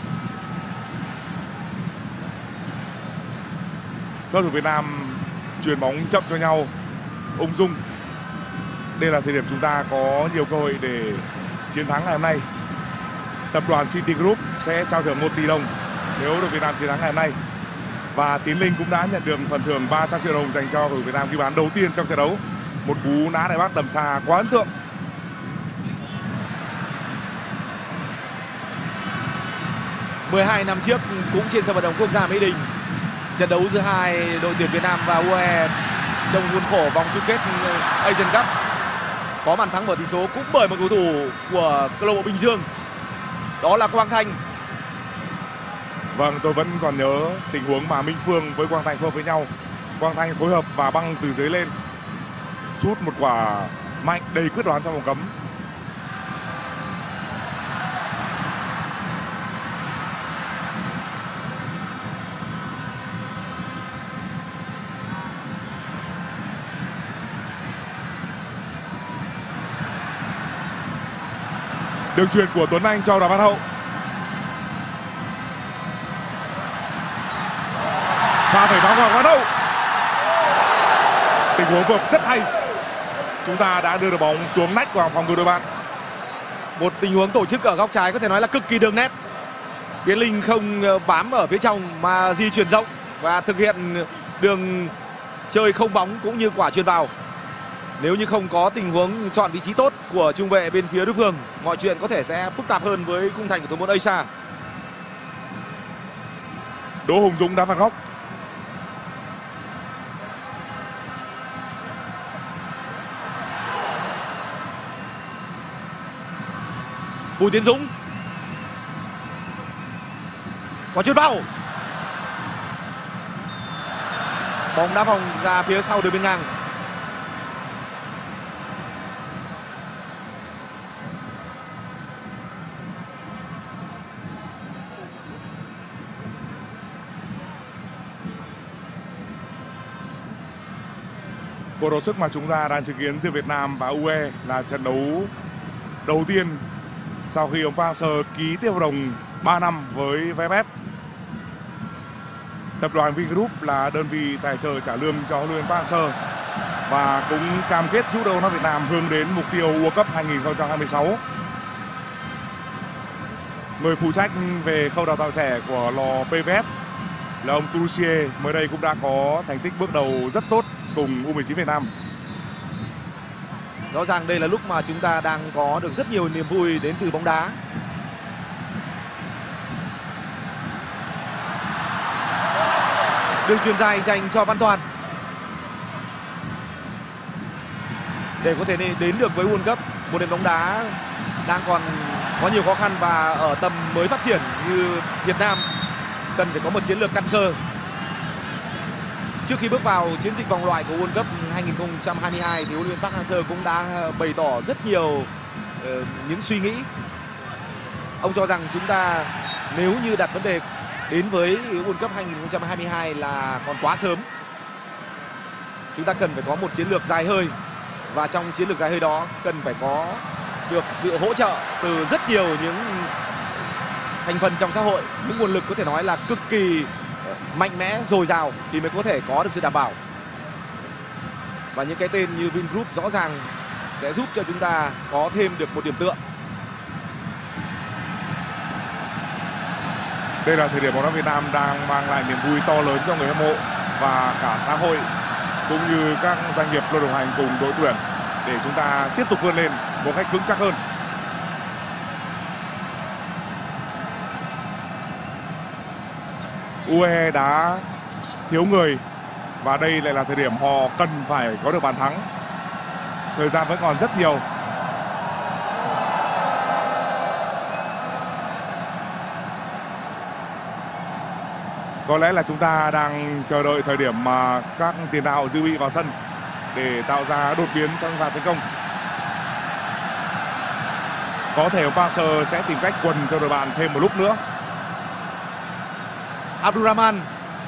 S1: Các thủ Việt Nam chuyền bóng chậm cho nhau, ung dung. Đây là thời điểm chúng ta có nhiều cơ hội để chiến thắng ngày hôm nay. Tập đoàn City Group sẽ trao thưởng một tỷ đồng nếu đội Việt Nam chiến thắng ngày hôm nay. Và Tiến Linh cũng đã nhận được phần thưởng ba trăm triệu đồng dành cho cầu thủ Việt Nam ghi bàn đầu tiên trong trận đấu. Một cú nã đại bác tầm xa quá ấn tượng.
S3: mười hai năm trước cũng trên sân vận động quốc gia Mỹ Đình, trận đấu giữa hai đội tuyển Việt Nam và u a e trong khuôn khổ vòng chung kết Asian Cup, có bàn thắng mở tỷ số cũng bởi một cầu thủ của câu lạc bộ Bình Dương, đó là Quang Thanh.
S1: Vâng, tôi vẫn còn nhớ tình huống mà Minh Phương với Quang Thanh phối hợp với nhau. Quang Thanh phối hợp và băng từ dưới lên, sút một quả mạnh đầy quyết đoán trong vòng cấm. Đường chuyền của Tuấn Anh cho Đào Văn Hậu. Pha phải bóng vào Văn Hậu. Tình huống vượt rất hay. Chúng ta đã đưa được bóng xuống nách vào phòng ngự đội bạn.
S3: Một tình huống tổ chức ở góc trái có thể nói là cực kỳ đường nét. Tiến Linh không bám ở phía trong mà di chuyển rộng và thực hiện đường chơi không bóng cũng như quả chuyền vào. Nếu như không có tình huống chọn vị trí tốt của trung vệ bên phía đối phương, mọi chuyện có thể sẽ phức tạp hơn với khung thành của thủ môn Asia.
S1: Đỗ Hùng Dũng đá phạt góc.
S3: Bùi Tiến Dũng, quả chuyền vào, bóng đá vòng ra phía sau đường biên ngang.
S1: Cuộc đấu sức mà chúng ta đang chứng kiến giữa Việt Nam và u a e là trận đấu đầu tiên sau khi ông Park Hang-seo ký tiếp hợp đồng ba năm với vê ép ép. Tập đoàn Vingroup là đơn vị tài trợ trả lương cho huấn luyện viên Park Hang-seo và cũng cam kết giúp đội bóng Việt Nam hướng đến mục tiêu World Cup hai nghìn không trăm hai mươi sáu. Người phụ trách về khâu đào tạo trẻ của lò pê vê ép là ông Toussier mới đây cũng đã có thành tích bước đầu rất tốt cùng u mười chín Việt Nam.
S3: Rõ ràng đây là lúc mà chúng ta đang có được rất nhiều niềm vui đến từ bóng đá. Đường chuyền dài dành cho Văn Toàn. Để có thể đến được với World Cup, một nền bóng đá đang còn có nhiều khó khăn và ở tầm mới phát triển như Việt Nam cần phải có một chiến lược căn cơ. Trước khi bước vào chiến dịch vòng loại của World Cup hai nghìn không trăm hai mươi hai thì huấn luyện viên Park Hang-seo cũng đã bày tỏ rất nhiều uh, những suy nghĩ. Ông cho rằng chúng ta nếu như đặt vấn đề đến với World Cup hai nghìn không trăm hai mươi hai là còn quá sớm. Chúng ta cần phải có một chiến lược dài hơi và trong chiến lược dài hơi đó cần phải có được sự hỗ trợ từ rất nhiều những thành phần trong xã hội, những nguồn lực có thể nói là cực kỳ mạnh mẽ, dồi dào thì mới có thể có được sự đảm bảo. Và những cái tên như Vingroup rõ ràng sẽ giúp cho chúng ta có thêm được một điểm tựa.
S1: Đây là thời điểm bóng đá Việt Nam đang mang lại niềm vui to lớn cho người hâm mộ và cả xã hội cũng như các doanh nghiệp luôn đồng hành cùng đội tuyển để chúng ta tiếp tục vươn lên một cách vững chắc hơn. u a e đã thiếu người và đây lại là thời điểm họ cần phải có được bàn thắng. Thời gian vẫn còn rất nhiều. Có lẽ là chúng ta đang chờ đợi thời điểm mà các tiền đạo dự bị vào sân để tạo ra đột biến trong pha tấn công. Có thể ông Park sẽ tìm cách quần cho đội bạn thêm một lúc nữa.
S3: Abdulrahman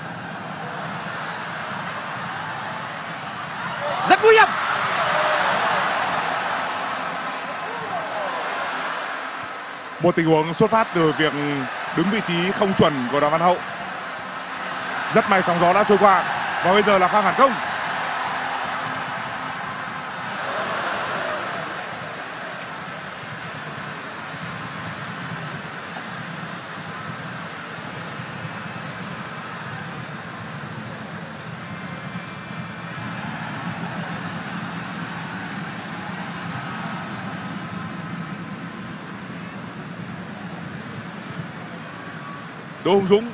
S3: rất nguy hiểm.
S1: Một tình huống xuất phát từ việc đứng vị trí không chuẩn của Đoàn Văn Hậu. Rất may sóng gió đã trôi qua và bây giờ là pha phản công. Đỗ Hùng Dũng.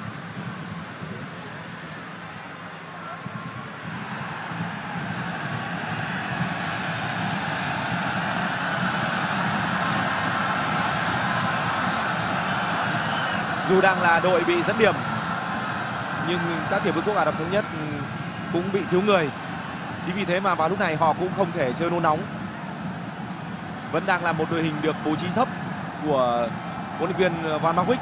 S3: Dù đang là đội bị dẫn điểm nhưng các tiểu vương quốc Ả Rập Thống Nhất cũng bị thiếu người. Chính vì thế mà vào lúc này họ cũng không thể chơi nôn nóng. Vẫn đang là một đội hình được bố trí thấp của huấn luyện viên Van Marwijk.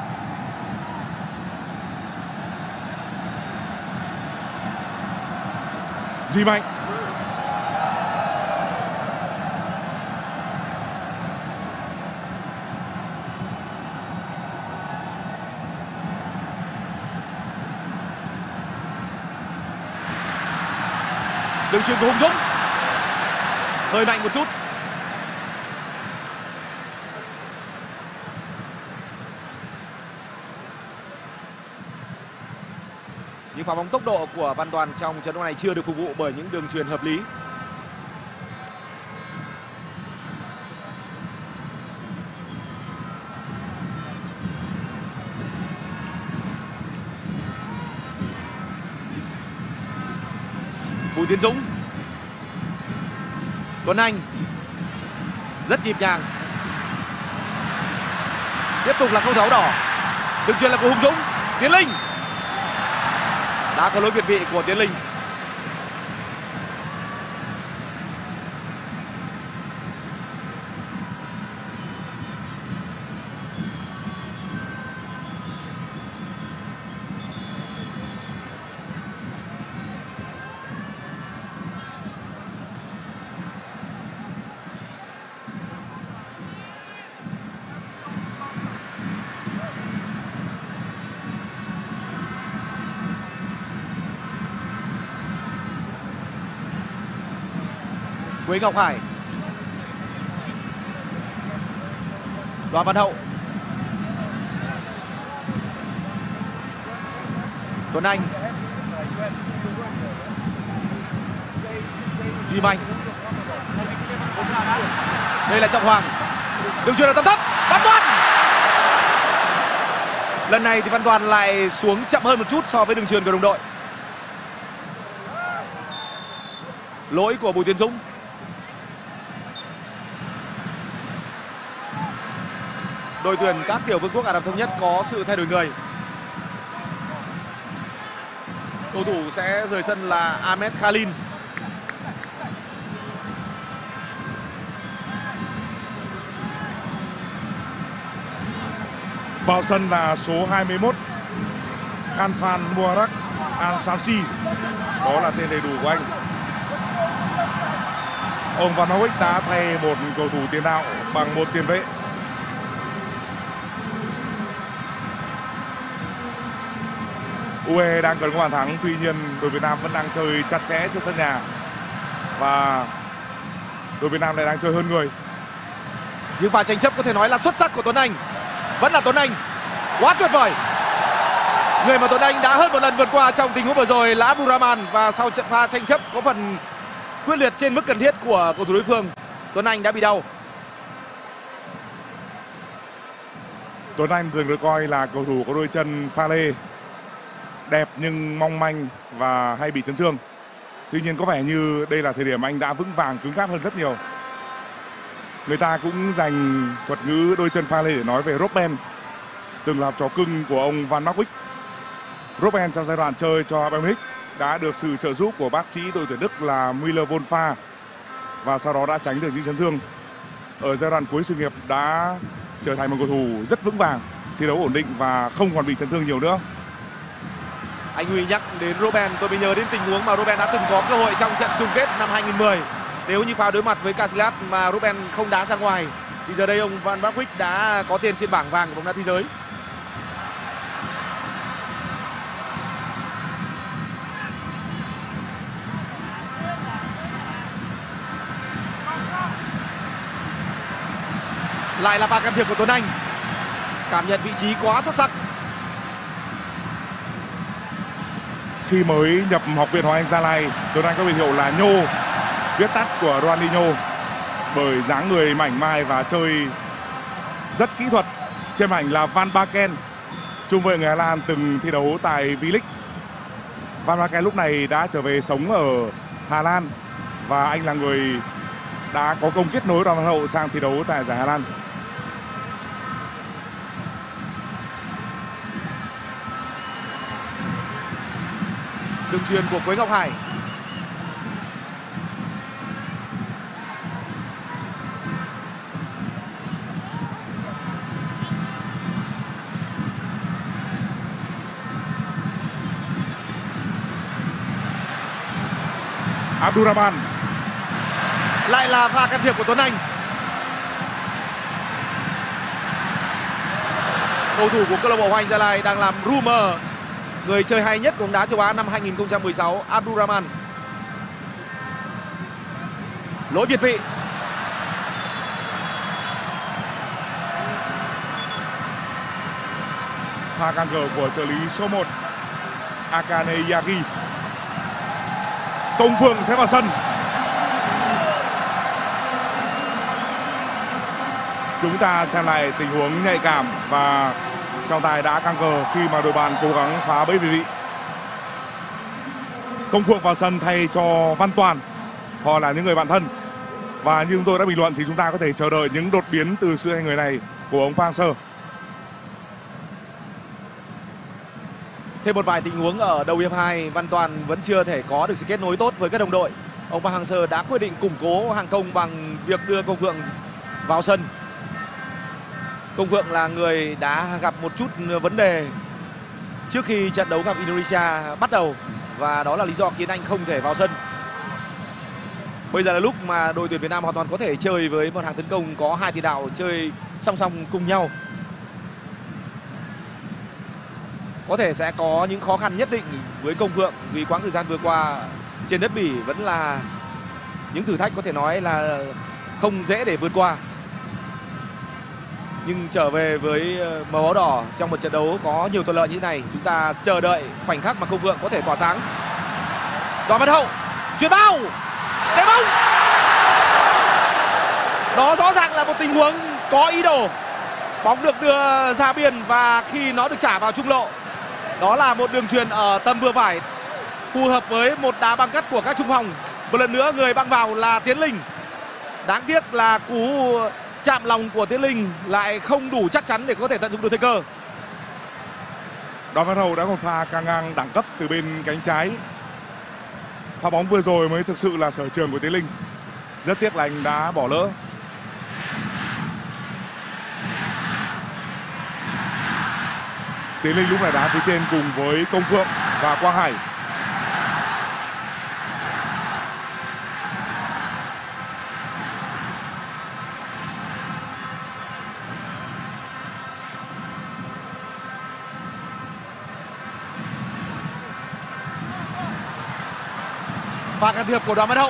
S1: Duy Mạnh.
S3: Đường chuyền của Hùng Dũng hơi mạnh một chút. Nhưng pha bóng tốc độ của Văn Toàn trong trận đấu này chưa được phục vụ bởi những đường chuyền hợp lý. Bùi Tiến Dũng, Tuấn Anh rất nhịp nhàng. Tiếp tục là câu tháo đỏ. Đường chuyền là của Hùng Dũng. Tiến Linh đã có lỗi việt vị của Tiến Linh. Quế Ngọc Hải, Đoàn Văn Hậu, Tuấn Anh, Duy Mạnh. Đây là Trọng Hoàng. Đường chuyền là tầm thấp. Văn Toàn. Lần này thì Văn Toàn lại xuống chậm hơn một chút so với đường chuyền của đồng đội. Lỗi của Bùi Tiến Dũng. Đội tuyển các tiểu vương quốc Ả Rập Thống Nhất có sự thay đổi người. Cầu thủ sẽ rời sân là Ahmed Khalil.
S1: Vào sân là số hai mươi mốt Khanfan Mubarak Al Samsi. Đó là tên đầy đủ của anh. Ông Van Marwijk đã thay một cầu thủ tiền đạo bằng một tiền vệ. u a e đang cần có bàn thắng, tuy nhiên đội Việt Nam vẫn đang chơi chặt chẽ trên sân nhà và đội Việt Nam lại đang chơi hơn người.
S3: Nhưng pha tranh chấp có thể nói là xuất sắc của Tuấn Anh. Vẫn là Tuấn Anh, quá tuyệt vời. Người mà Tuấn Anh đã hơn một lần vượt qua trong tình huống vừa rồi là Abdulrahman, và sau trận pha tranh chấp có phần quyết liệt trên mức cần thiết của cầu thủ đối phương, Tuấn Anh đã bị đau.
S1: Tuấn Anh thường được coi là cầu thủ có đôi chân pha lê. đẹp nhưng mong manh và hay bị chấn thương. Tuy nhiên có vẻ như đây là thời điểm anh đã vững vàng, cứng cáp hơn rất nhiều. Người ta cũng dành thuật ngữ đôi chân pha lê để nói về Robben, từng là học trò cưng của ông Van Marwijk. Robben trong giai đoạn chơi cho Bayern Munich đã được sự trợ giúp của bác sĩ đội tuyển Đức là Müller Wohlfahrt và sau đó đã tránh được những chấn thương. Ở giai đoạn cuối sự nghiệp đã trở thành một cầu thủ rất vững vàng, thi đấu ổn định và không còn bị chấn thương nhiều nữa.
S3: Anh Huy nhắc đến Robben, tôi mới nhớ đến tình huống mà Robben đã từng có cơ hội trong trận chung kết năm hai nghìn mười. Nếu như pha đối mặt với Casillas mà Robben không đá ra ngoài thì giờ đây ông Van Marwijk đã có tiền trên bảng vàng của bóng đá thế giới. Lại là pha can thiệp của Tuấn Anh. Cảm nhận vị trí quá xuất sắc.
S1: Khi mới nhập học viện Hoàng Anh Gia Lai, Tuấn Anh có biệt hiệu là Nhô, viết tắt của Ronaldinho, bởi dáng người mảnh mai và chơi rất kỹ thuật. Trên ảnh là Van Baken, trung vệ người Hà Lan từng thi đấu tại V-League. Van Baken lúc này đã trở về sống ở Hà Lan và anh là người đã có công kết nối Đoàn Văn Hậu sang thi đấu tại giải Hà Lan.
S3: Đường chuyền của Quế Ngọc Hải.
S1: Abdurrahman.
S3: Lại là pha can thiệp của Tuấn Anh. Cầu thủ của câu lạc bộ Hoàng Anh Gia Lai đang làm rumor người chơi hay nhất của bóng đá châu Á năm hai nghìn không trăm mười sáu, Abdurrahman. Lỗi việt vị.
S1: Pha can gỡ của trợ lý số một Akane Yagi. Công Phượng sẽ vào sân. Chúng ta xem lại tình huống nhạy cảm và trọng tài đã căng cờ khi mà đội bạn cố gắng phá bẫy việt vị. Công Phượng vào sân thay cho Văn Toàn. Họ là những người bạn thân. Và như chúng tôi đã bình luận thì chúng ta có thể chờ đợi những đột biến từ sự hai người này của ông Park Hang-seo.
S3: Thêm một vài tình huống ở đầu hiệp hai, Văn Toàn vẫn chưa thể có được sự kết nối tốt với các đồng đội. Ông Park Hang-seo đã quyết định củng cố hàng công bằng việc đưa Công Phượng vào sân. Công Phượng là người đã gặp một chút vấn đề trước khi trận đấu gặp Indonesia bắt đầu và đó là lý do khiến anh không thể vào sân. Bây giờ là lúc mà đội tuyển Việt Nam hoàn toàn có thể chơi với một hàng tấn công có hai tiền đạo chơi song song cùng nhau. Có thể sẽ có những khó khăn nhất định với Công Phượng vì quãng thời gian vừa qua trên đất Bỉ vẫn là những thử thách có thể nói là không dễ để vượt qua. Nhưng trở về với màu áo đỏ trong một trận đấu có nhiều thuận lợi như thế này, chúng ta chờ đợi khoảnh khắc mà Công Phượng có thể tỏa sáng. Đoàn Văn Hậu chuyền bao, đá bóng. Đó rõ ràng là một tình huống có ý đồ. Bóng được đưa ra biên và khi nó được trả vào trung lộ, đó là một đường chuyền ở tầm vừa phải, phù hợp với một đá băng cắt của các trung phong. Một lần nữa người băng vào là Tiến Linh. Đáng tiếc là cú chạm lòng của Tiến Linh lại không đủ chắc chắn để có thể tận dụng được thời cơ.
S1: Đoàn Văn Hậu đã còn pha căng ngang đẳng cấp từ bên cánh trái. Pha bóng vừa rồi mới thực sự là sở trường của Tiến Linh. Rất tiếc là anh đã bỏ lỡ. Tiến Linh lúc này đá phía trên cùng với Công Phượng và Quang Hải.
S3: Pha can thiệp của Đoàn Văn Hậu.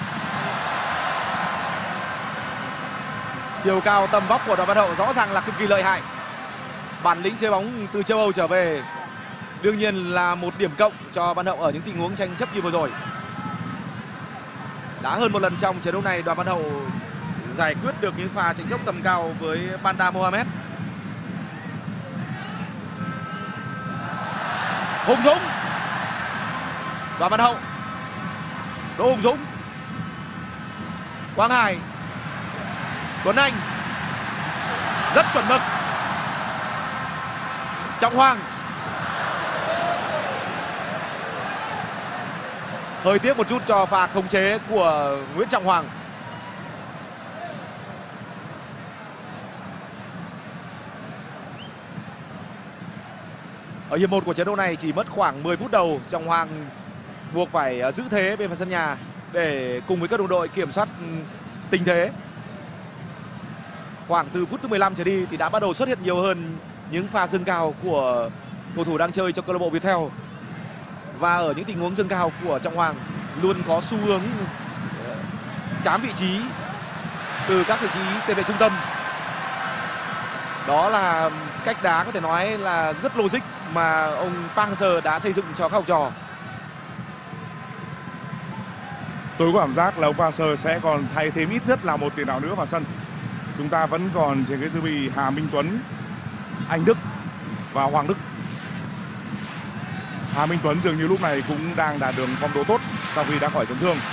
S3: Chiều cao tầm vóc của Đoàn Văn Hậu rõ ràng là cực kỳ lợi hại. Bản lĩnh chơi bóng từ châu Âu trở về đương nhiên là một điểm cộng cho Văn Hậu ở những tình huống tranh chấp như vừa rồi. Đã hơn một lần trong trận đấu này, Đoàn Văn Hậu giải quyết được những pha tranh chấp tầm cao với Banda Mohamed. Hùng Dũng và Văn Hậu. Đỗ Hùng Dũng, Quang Hải, Tuấn Anh rất chuẩn mực. Trọng Hoàng, hơi tiếc một chút cho pha khống chế của Nguyễn Trọng Hoàng. Ở hiệp một của trận đấu này chỉ mất khoảng mười phút đầu, Trọng Hoàng buộc phải giữ thế bên phần sân nhà để cùng với các đồng đội kiểm soát tình thế. Khoảng từ phút thứ mười lăm trở đi thì đã bắt đầu xuất hiện nhiều hơn những pha dâng cao của cầu thủ đang chơi cho câu lạc bộ Viettel. Và ở những tình huống dâng cao của Trọng Hoàng luôn có xu hướng chám vị trí từ các vị trí tiền vệ trung tâm. Đó là cách đá có thể nói là rất logic mà ông Park Hang-seo đã xây dựng cho các học trò.
S1: Tôi có cảm giác là ông Park Hang-seo sẽ còn thay thêm ít nhất là một tiền đạo nữa vào sân. Chúng ta vẫn còn trên cái dư bị Hà Minh Tuấn, Anh Đức và Hoàng Đức. Hà Minh Tuấn dường như lúc này cũng đang đạt được phong độ tốt sau khi đã khỏi chấn thương.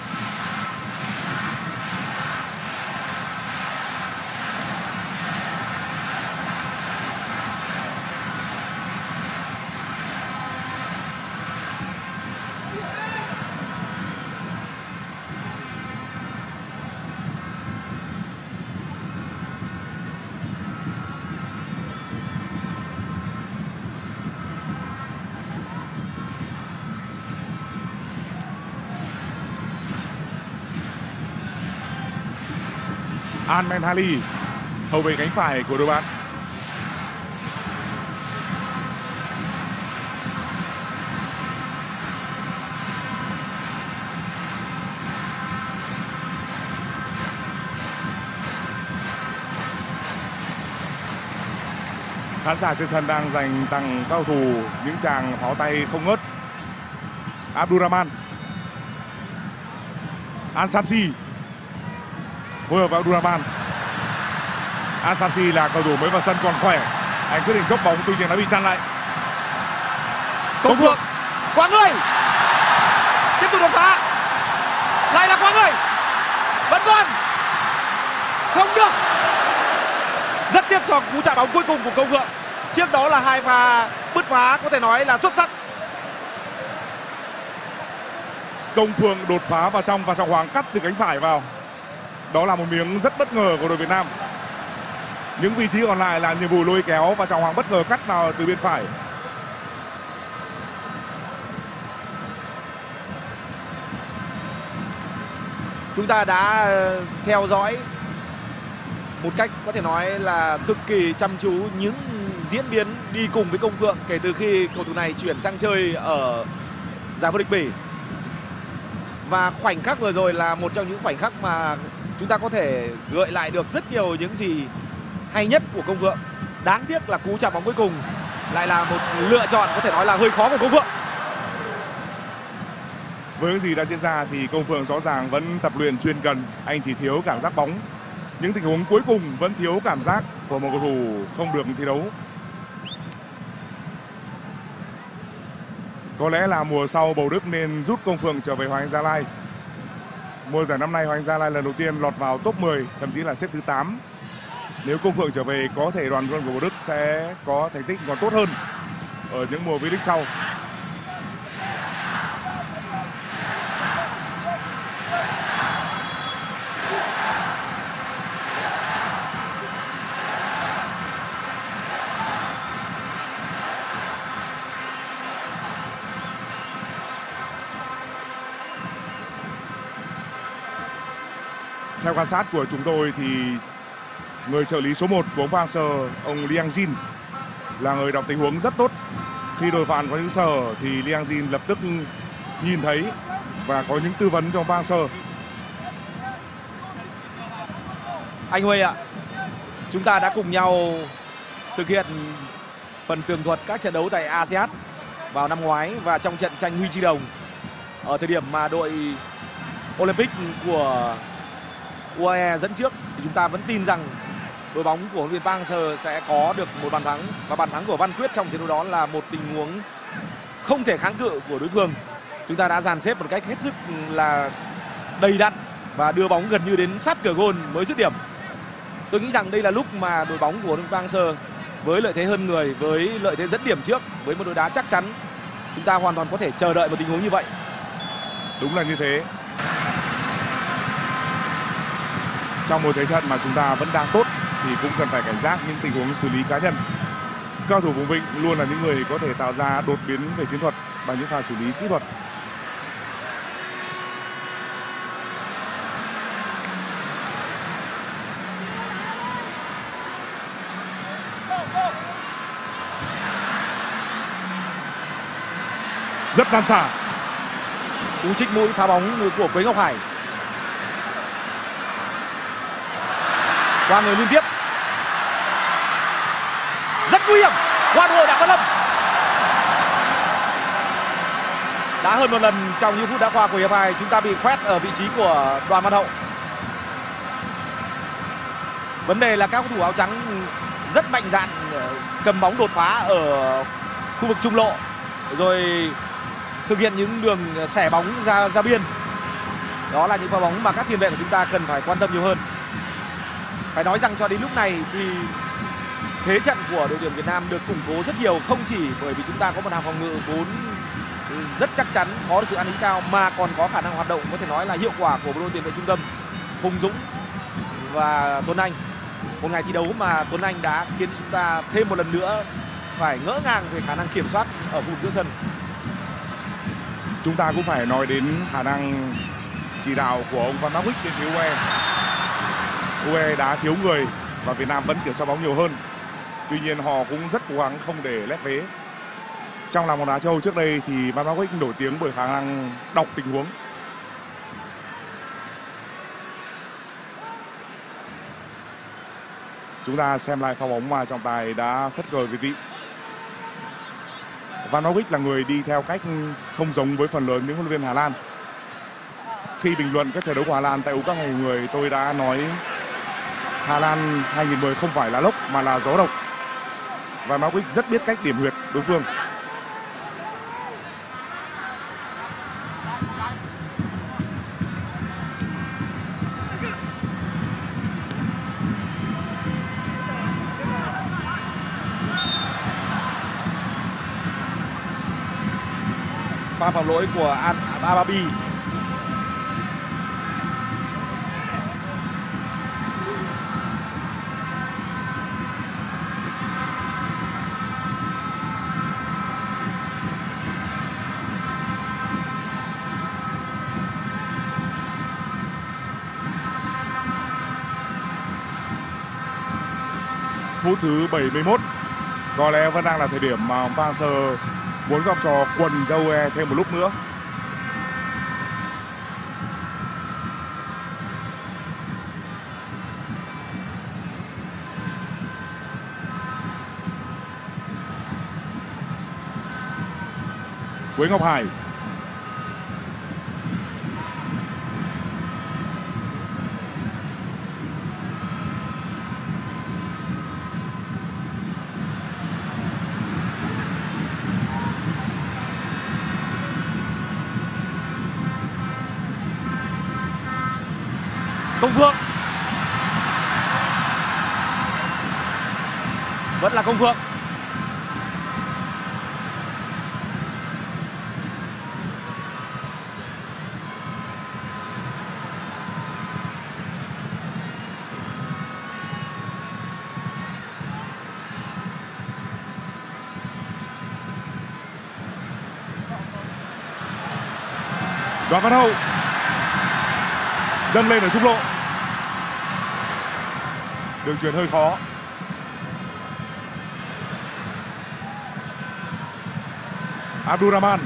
S1: Ahmed Ali, hậu vệ cánh phải của đội bạn. Khán giả trên sân đang dành tặng các cầu thủ những tràng pháo tay không ngớt. Abdurrahman, An Samsi phối hợp với Abdurrahman. An Samsi là cầu thủ mới vào sân còn khỏe, anh quyết định dốc bóng tuy nhiên đã bị chặn lại.
S3: Công Phượng, Quang Người tiếp tục đột phá, lại là Quang Người, vẫn còn không được. Rất tiếc cho cú chạm bóng cuối cùng của Công Phượng. Trước đó là hai pha bứt phá có thể nói là xuất sắc.
S1: Công Phượng đột phá vào trong và Trọng Hoàng cắt từ cánh phải vào. Đó là một miếng rất bất ngờ của đội Việt Nam. Những vị trí còn lại là nhiệm vụ lôi kéo và Trọng Hoàng bất ngờ cắt vào từ bên phải.
S3: Chúng ta đã theo dõi một cách có thể nói là cực kỳ chăm chú những diễn biến đi cùng với Công Phượng kể từ khi cầu thủ này chuyển sang chơi ở giải vô địch Bỉ. Và khoảnh khắc vừa rồi là một trong những khoảnh khắc mà chúng ta có thể gợi lại được rất nhiều những gì hay nhất của Công Phượng. Đáng tiếc là cú chạm bóng cuối cùng lại là một lựa chọn có thể nói là hơi khó của Công Phượng.
S1: Với những gì đã diễn ra thì Công Phượng rõ ràng vẫn tập luyện chuyên cần, anh chỉ thiếu cảm giác bóng. Những tình huống cuối cùng vẫn thiếu cảm giác của một cầu thủ không được thi đấu. Có lẽ là mùa sau Bầu Đức nên rút Công Phượng trở về Hoàng Anh Gia Lai. Mùa giải năm nay Hoàng Anh Gia Lai lần đầu tiên lọt vào top mười, thậm chí là xếp thứ tám. Nếu Công Phượng trở về có thể đoàn quân của Bầu Đức sẽ có thành tích còn tốt hơn ở những mùa V-League sau. Theo quan sát của chúng tôi thì người trợ lý số một của ông Park Hang-seo, ông Liang Jin là người đọc tình huống rất tốt. Khi đội phản có những sơ hở thì Liang Jin lập tức nhìn thấy và có những tư vấn cho ông Park Hang-seo.
S3: Anh Huê ạ, chúng ta đã cùng nhau thực hiện phần tường thuật các trận đấu tại a sê an vào năm ngoái và trong trận tranh huy chương đồng ở thời điểm mà đội Olympic của u a e dẫn trước thì chúng ta vẫn tin rằng đội bóng của huấn luyện viên Park Hang-seo sẽ có được một bàn thắng, và bàn thắng của Văn Quyết trong trận đấu đó là một tình huống không thể kháng cự của đối phương. Chúng ta đã dàn xếp một cách hết sức là đầy đặn và đưa bóng gần như đến sát cửa gôn mới dứt điểm. Tôi nghĩ rằng đây là lúc mà đội bóng của Huấn Luyện Park Hang-seo với lợi thế hơn người, với lợi thế dẫn điểm trước, với một đội đá chắc chắn, chúng ta hoàn toàn có thể chờ đợi một tình huống như vậy.
S1: Đúng là như thế. Trong một thế trận mà chúng ta vẫn đang tốt thì cũng cần phải cảnh giác những tình huống xử lý cá nhân. Cao thủ vùng vịnh luôn là những người có thể tạo ra đột biến về chiến thuật bằng những pha xử lý kỹ thuật. Rất nan xả.
S3: Cú trích mũi phá bóng của Quế Ngọc Hải. Qua người liên tiếp. Rất nguy hiểm. Qua người Đặng Văn Lâm. Đã hơn một lần trong những phút đã qua của hiệp hai, chúng ta bị khoét ở vị trí của Đoàn Văn Hậu. Vấn đề là các cầu thủ áo trắng rất mạnh dạn cầm bóng đột phá ở khu vực trung lộ, rồi thực hiện những đường xẻ bóng ra ra biên. Đó là những pha bóng mà các tiền vệ của chúng ta cần phải quan tâm nhiều hơn. Phải nói rằng cho đến lúc này thì thế trận của đội tuyển Việt Nam được củng cố rất nhiều, không chỉ bởi vì chúng ta có một hàng phòng ngự vốn rất chắc chắn, có sự ăn ý cao, mà còn có khả năng hoạt động có thể nói là hiệu quả của đội tiền vệ trung tâm Hùng Dũng và Tuấn Anh. Một ngày thi đấu mà Tuấn Anh đã khiến chúng ta thêm một lần nữa phải ngỡ ngàng về khả năng kiểm soát ở khu vực giữa sân.
S1: Chúng ta cũng phải nói đến khả năng chỉ đạo của ông Van Marwijk bên phía u a e. u a e đã thiếu người và Việt Nam vẫn kiểm soát bóng nhiều hơn. Tuy nhiên họ cũng rất cố gắng không để lép vế. Trong làng bóng đá châu trước đây thì Van Marwijk nổi tiếng bởi khả năng đọc tình huống. Chúng ta xem lại pha bóng mà trọng tài đã phất cờ về vị. Van Marwijk là người đi theo cách không giống với phần lớn những huấn luyện viên Hà Lan. Khi bình luận các trận đấu của Hà Lan tại U các ngày người, tôi đã nói Hà Lan hai nghìn mười không phải là lốc mà là gió độc. Van Marwijk rất biết cách điểm huyệt đối phương.
S3: Pha phạm lỗi của Al Ababi.
S1: Phút thứ bảy mươi mốt, có lẽ vẫn đang là thời điểm mà Park Hang-seo muốn gặp trò quần cho u a e thêm một lúc nữa. Quế Ngọc Hải.
S3: Công Phượng. Vẫn là Công Phượng.
S1: Đoàn Văn Hậu dâng lên ở trung lộ. Đường chuyền hơi khó. Abdurrahman.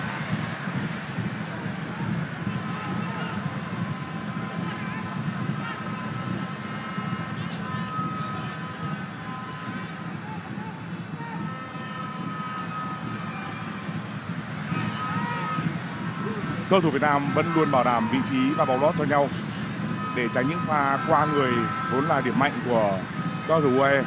S1: Cầu thủ Việt Nam vẫn luôn bảo đảm vị trí và bóng lót cho nhau để tránh những pha qua người vốn là điểm mạnh của cầu thủ u a e.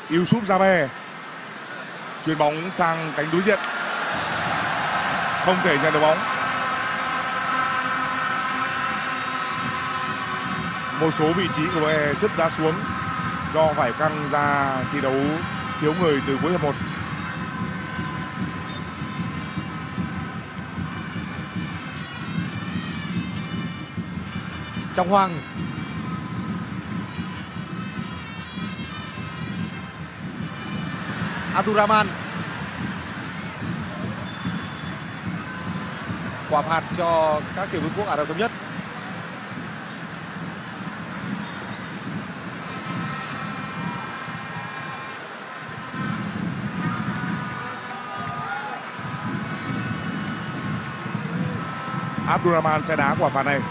S1: Yusuf Jabe chuyền bóng sang cánh đối diện, không thể nhận được bóng. Một số vị trí của e sức đã xuống do phải căng ra thi đấu thiếu người từ cuối hiệp một.
S3: Trọng Hoàng, Abdulrahman, quả phạt cho các tiểu vương quốc Ả Rập Thống Nhất.
S1: Abdulrahman sẽ đá quả phạt này.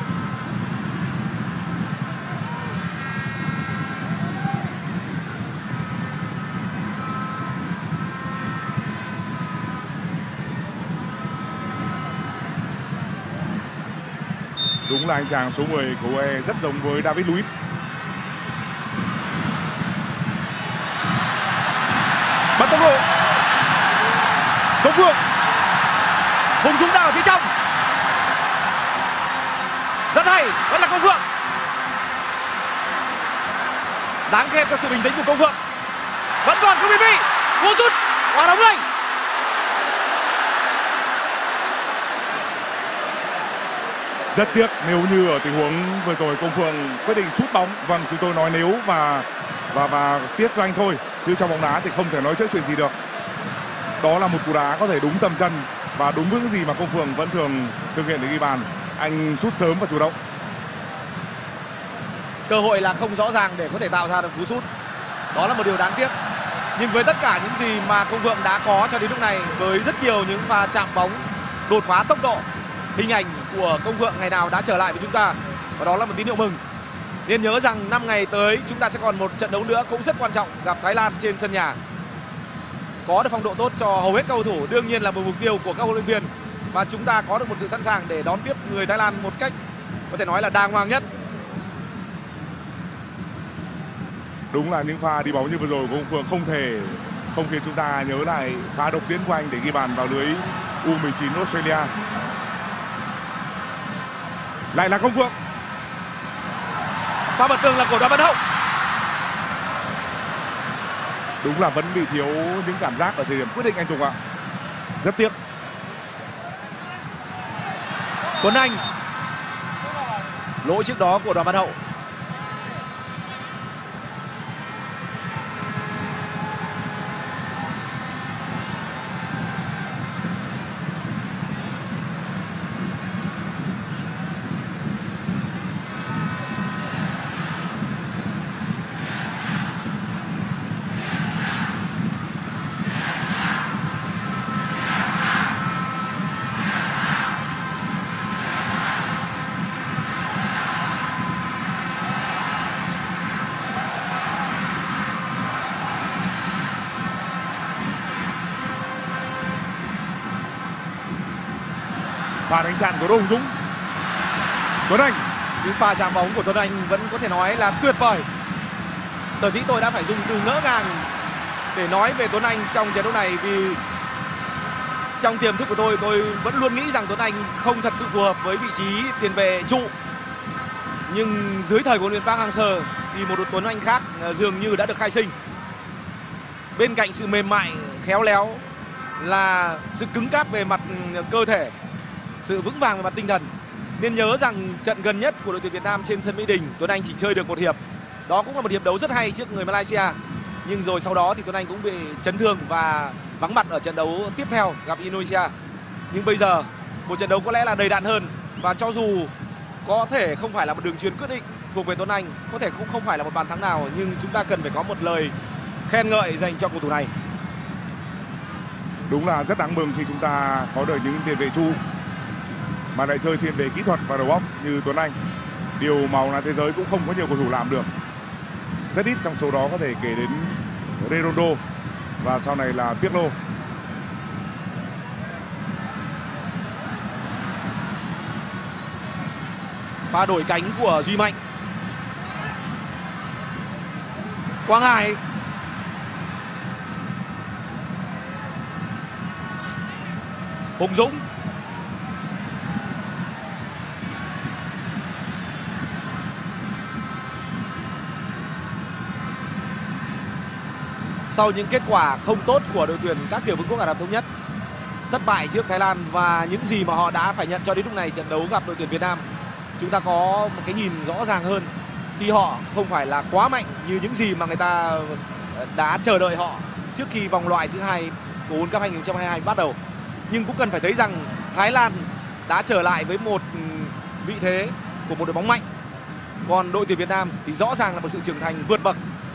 S1: Đúng là anh chàng số mười của u a e rất giống với David Luiz. Bật tốc độ. Công Phượng.
S3: Hùng Dũng đang ở phía trong. Rất hay, vẫn là Công Phượng. Đáng khen cho sự bình tĩnh của Công Phượng. Vẫn còn Công Phượng. Vô rút. Quả đóng lệnh.
S1: Rất tiếc nếu như ở tình huống vừa rồi Công Phượng quyết định sút bóng. Vâng, chúng tôi nói nếu và và và tiếc cho anh thôi, chứ trong bóng đá thì không thể nói trước chuyện gì được. Đó là một cú đá có thể đúng tầm chân và đúng những gì mà Công Phượng vẫn thường thực hiện để ghi bàn. Anh sút sớm và chủ động.
S3: Cơ hội là không rõ ràng để có thể tạo ra được cú sút. Đó là một điều đáng tiếc. Nhưng với tất cả những gì mà Công Phượng đã có cho đến lúc này, với rất nhiều những pha chạm bóng, đột phá tốc độ, hình ảnh của Công Phượng ngày nào đã trở lại với chúng ta, và đó là một tín hiệu mừng. Nên nhớ rằng năm ngày tới chúng ta sẽ còn một trận đấu nữa cũng rất quan trọng, gặp Thái Lan trên sân nhà. Có được phong độ tốt cho hầu hết cầu thủ đương nhiên là một mục tiêu của các huấn luyện viên, và chúng ta có được một sự sẵn sàng để đón tiếp người Thái Lan một cách có thể nói là đàng hoàng nhất.
S1: Đúng là những pha đi bóng như vừa rồi của Công Phượng không thể không khiến chúng ta nhớ lại pha độc diễn của anh để ghi bàn vào lưới u mười chín Australia. Lại là Công Phượng.
S3: Pha bật tường là của Đoàn Văn Hậu.
S1: Đúng là vẫn bị thiếu những cảm giác ở thời điểm quyết định anh Tùng ạ. Rất tiếc.
S3: Tuấn Anh. Lỗi trước đó của Đoàn Văn Hậu.
S1: Pha đánh chặn của Đỗ Hùng Dũng. Tuấn Anh.
S3: Những pha chạm bóng của Tuấn Anh vẫn có thể nói là tuyệt vời. Sở dĩ tôi đã phải dùng từ ngỡ ngàng để nói về Tuấn Anh trong trận đấu này, vì trong tiềm thức của tôi, tôi vẫn luôn nghĩ rằng Tuấn Anh không thật sự phù hợp với vị trí tiền vệ trụ. Nhưng dưới thời của huấn luyện viên Park Hang-seo thì một Tuấn Anh khác dường như đã được khai sinh. Bên cạnh sự mềm mại, khéo léo là sự cứng cáp về mặt cơ thể, sự vững vàng về mặt tinh thần. Nên nhớ rằng trận gần nhất của đội tuyển Việt Nam trên sân Mỹ Đình, Tuấn Anh chỉ chơi được một hiệp. Đó cũng là một hiệp đấu rất hay trước người Malaysia. Nhưng rồi sau đó thì Tuấn Anh cũng bị chấn thương và vắng mặt ở trận đấu tiếp theo gặp Indonesia. Nhưng bây giờ một trận đấu có lẽ là đầy đặn hơn, và cho dù có thể không phải là một đường chuyền quyết định thuộc về Tuấn Anh, có thể cũng không phải là một bàn thắng nào, nhưng chúng ta cần phải có một lời khen ngợi dành cho cầu thủ này.
S1: Đúng là rất đáng mừng khi chúng ta có được những tiền vệ trụ mà lại chơi thiên về kỹ thuật và đầu óc như Tuấn Anh. Điều mà bóng đá thế giới cũng không có nhiều cầu thủ làm được. Rất ít trong số đó có thể kể đến Redondo và sau này là Pirlo.
S3: Pha đổi cánh của Duy Mạnh. Quang Hải. Hùng Dũng. Sau những kết quả không tốt của đội tuyển các tiểu vương quốc Ả Rập Thống Nhất, thất bại trước Thái Lan và những gì mà họ đã phải nhận cho đến lúc này trận đấu gặp đội tuyển Việt Nam, chúng ta có một cái nhìn rõ ràng hơn khi họ không phải là quá mạnh như những gì mà người ta đã chờ đợi họ trước khi vòng loại thứ hai của World Cup hai không hai hai bắt đầu. Nhưng cũng cần phải thấy rằng Thái Lan đã trở lại với một vị thế của một đội bóng mạnh. Còn đội tuyển Việt Nam thì rõ ràng là một sự trưởng thành vượt bậc.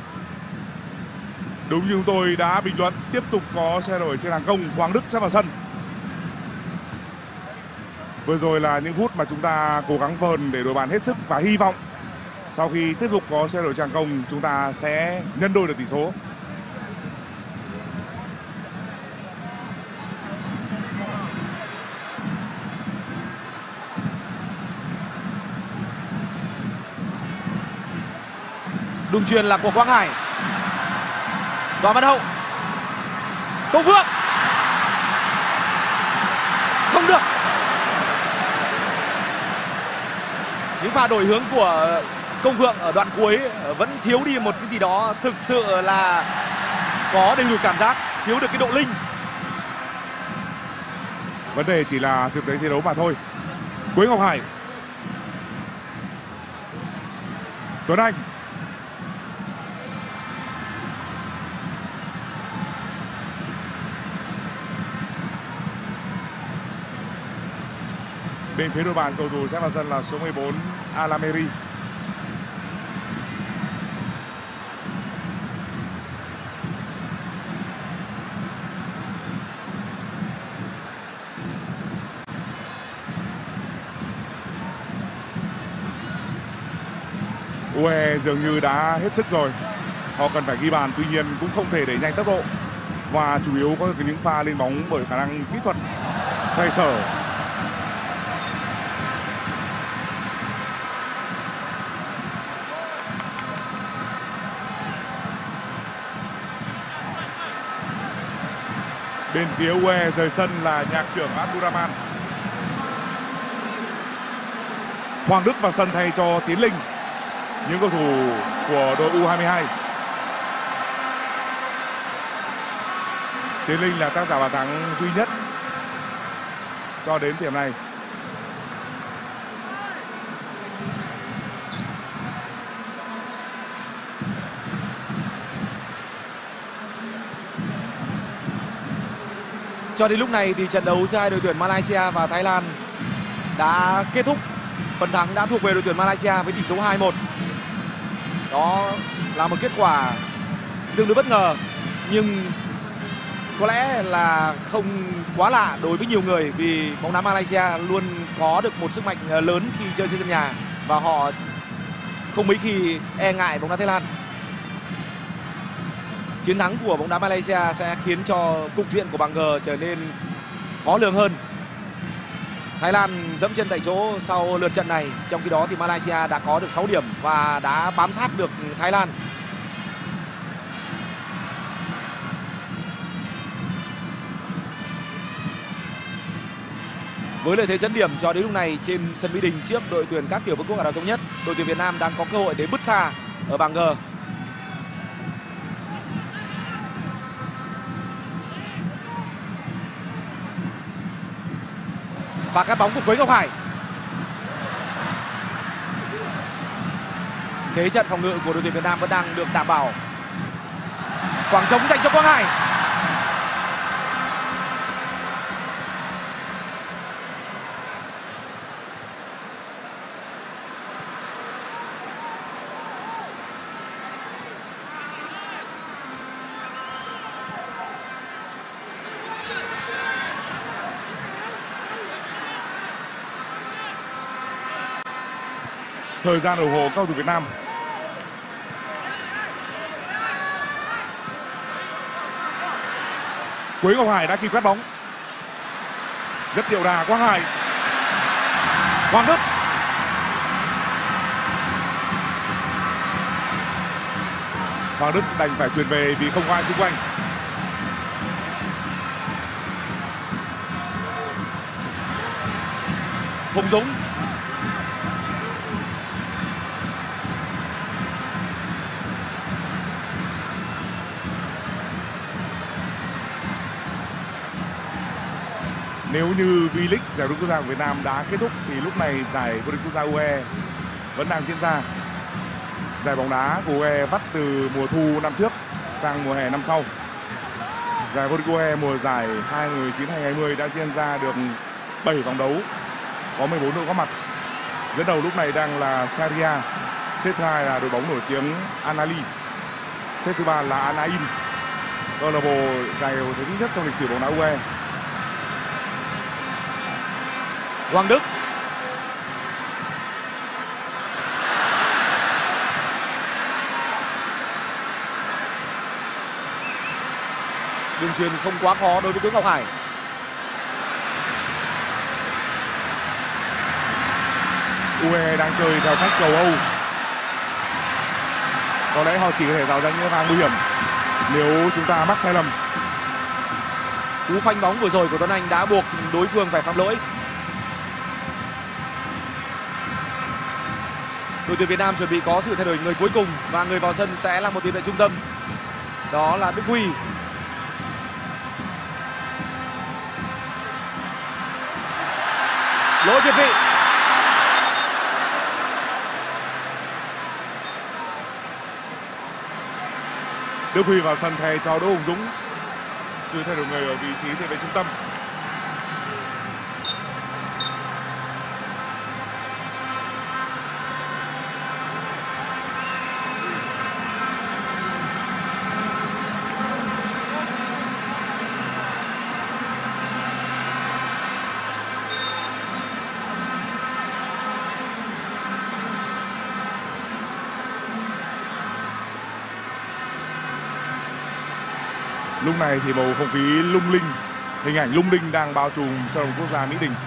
S1: Đúng như chúng tôi đã bình luận, tiếp tục có xe đổi trên hàng công. Hoàng Đức sẽ vào sân. Vừa rồi là những phút mà chúng ta cố gắng vờn để đội bàn hết sức và hy vọng sau khi tiếp tục có xe đổi trên hàng công chúng ta sẽ nhân đôi được tỷ số.
S3: Đường truyền là của Quang Hải. Đoàn Văn Hậu. Công Phượng. Không được. Những pha đổi hướng của Công Phượng ở đoạn cuối vẫn thiếu đi một cái gì đó thực sự là có đầy đủ cảm giác, thiếu được cái độ linh.
S1: Vấn đề chỉ là thực tế thi đấu mà thôi. Quế Ngọc Hải. Tuấn Anh. Bên phía đội bàn cầu thủ sẽ vào sân là số mười bốn Alameri. u a e dường như đã hết sức rồi. Họ cần phải ghi bàn, tuy nhiên cũng không thể đẩy nhanh tốc độ và chủ yếu có những pha lên bóng bởi khả năng kỹ thuật xoay sở. Bên phía u a e rời sân là nhạc trưởng Abdurrahman. Hoàng Đức vào sân thay cho Tiến Linh, những cầu thủ của đội u hai mươi hai. Tiến Linh là tác giả bàn thắng duy nhất cho đến thời điểm này.
S3: Cho đến lúc này thì trận đấu giữa hai đội tuyển Malaysia và Thái Lan đã kết thúc. Phần thắng đã thuộc về đội tuyển Malaysia với tỷ số hai một. Đó là một kết quả tương đối bất ngờ, nhưng có lẽ là không quá lạ đối với nhiều người, vì bóng đá Malaysia luôn có được một sức mạnh lớn khi chơi trên sân nhà và họ không mấy khi e ngại bóng đá Thái Lan. Chiến thắng của bóng đá Malaysia sẽ khiến cho cục diện của bảng G trở nên khó lường hơn. Thái Lan dẫm chân tại chỗ sau lượt trận này, trong khi đó thì Malaysia đã có được sáu điểm và đã bám sát được Thái Lan. Với lợi thế dẫn điểm cho đến lúc này trên sân Mỹ Đình trước đội tuyển các tiểu vương quốc Ả Rập Thống Nhất, đội tuyển Việt Nam đang có cơ hội để bứt xa ở bảng G. Và cắt bóng của Quế Ngọc Hải. Thế trận phòng ngự của đội tuyển Việt Nam vẫn đang được đảm bảo. Khoảng trống dành cho Quang Hải.
S1: Thời gian ủng hộ cầu thủ Việt Nam. Quế Ngọc Hải đã kịp quét bóng. Rất điệu đà Quang Hải. Hoàng Đức. Hoàng Đức đành phải chuyền về vì không có ai xung quanh.
S3: Hùng Dũng.
S1: Nếu như V-League giải đấu quốc gia của Việt Nam đã kết thúc thì lúc này giải vô địch quốc gia u e vẫn đang diễn ra. Giải bóng đá của u e vắt từ mùa thu năm trước sang mùa hè năm sau. Giải vô địch u e mùa giải hai nghìn không trăm mười chín hai nghìn không trăm hai mươi đã diễn ra được bảy vòng đấu, có mười bốn đội góp mặt. Dẫn đầu lúc này đang là Serie A, xếp thứ hai là đội bóng nổi tiếng Al-Ahly, xếp thứ ba là Al-Ain, câu lạc bộ giàu thế tích nhất trong lịch sử bóng đá u e.
S3: Hoàng Đức. Đường truyền không quá khó đối với Tuấn Ngọc Hải.
S1: u e đang chơi theo cách cầu Âu. Có lẽ họ chỉ có thể tạo ra những pha nguy hiểm nếu chúng ta mắc sai lầm.
S3: Cú phanh bóng vừa rồi của Tuấn Anh đã buộc đối phương phải phạm lỗi. Đội tuyển Việt Nam chuẩn bị có sự thay đổi người cuối cùng và người vào sân sẽ là một tiền vệ trung tâm. Đó là Đức Huy. Lỗi việt vị.
S1: Đức Huy vào sân thay cho Đỗ Hùng Dũng. Sự thay đổi người ở vị trí tiền vệ trung tâm. Lúc này thì bầu không khí lung linh, hình ảnh lung linh đang bao trùm sân vận động quốc gia Mỹ Đình.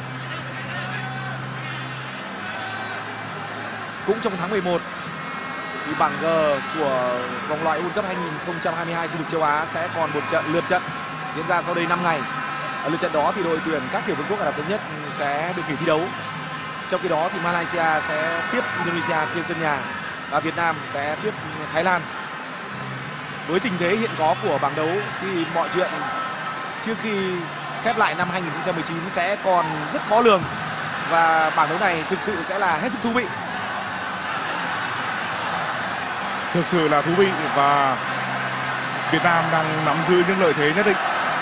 S3: Cũng trong tháng mười một thì bảng G của vòng loại World Cup hai nghìn không trăm hai mươi hai khu vực châu Á sẽ còn một trận lượt trận diễn ra sau đây năm ngày. Ở lượt trận đó thì đội tuyển các tiểu vương quốc Ả Rập Thống Nhất sẽ được nghỉ thi đấu. Trong khi đó thì Malaysia sẽ tiếp Indonesia trên sân nhà và Việt Nam sẽ tiếp Thái Lan. Với tình thế hiện có của bảng đấu thì mọi chuyện trước khi khép lại năm hai nghìn không trăm mười chín sẽ còn rất khó lường và bảng đấu này thực sự sẽ là hết sức thú vị.
S1: Thực sự là thú vị và Việt Nam đang nắm giữ những lợi thế nhất định.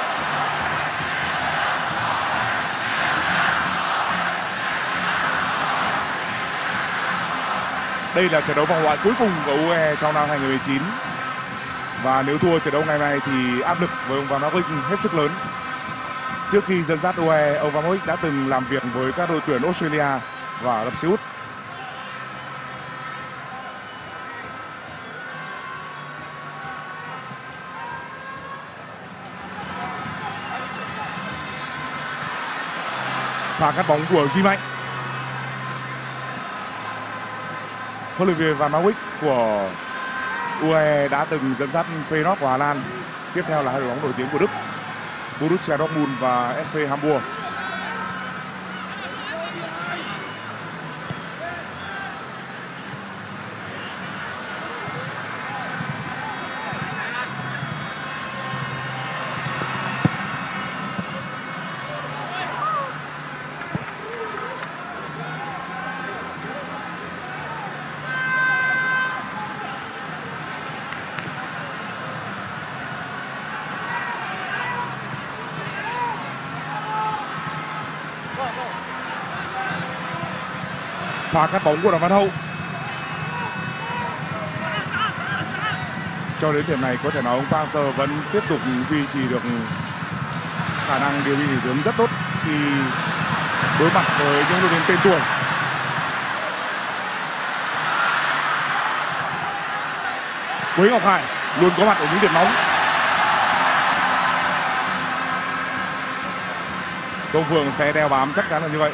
S1: Đây là trận đấu vòng loại cuối cùng của u e trong năm hai nghìn không trăm mười chín. Và nếu thua trận đấu ngày nay thì áp lực với ông Ivanovic hết sức lớn. Trước khi dẫn dắt u e, ông Ivanovic đã từng làm việc với các đội tuyển Australia và Ả Rập Xê Út. Pha cắt bóng của Duy Mạnh. Huấn luyện viên Ivanovic của u e đã từng dẫn dắt Feyenoord của Hà Lan. Tiếp theo là hai đội bóng nổi tiếng của Đức, Borussia Dortmund và ét vê Hamburg. Pha cắt bóng của Đoàn Văn Hậu. Cho đến điểm này có thể nói ông Park Hang-seo vẫn tiếp tục duy trì được khả năng điều đi thủ tướng rất tốt khi đối mặt với những đội viên tên tuổi. Quế Ngọc Hải luôn có mặt ở những điểm nóng. Công Phượng sẽ đeo bám, chắc chắn là như vậy.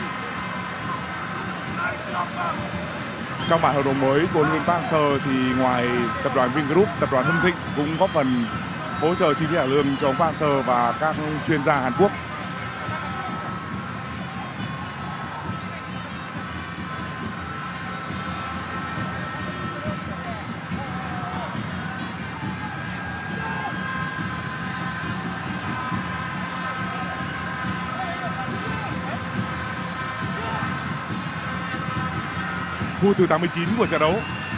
S1: Trong bản hợp đồng mới của huấn luyện viên Park Hang-seo thì ngoài tập đoàn Vingroup, tập đoàn Hưng Thịnh cũng góp phần hỗ trợ chi phí trả lương cho ông Park Hang-seo và các chuyên gia Hàn Quốc. Phút thứ tám mươi chín của trận đấu.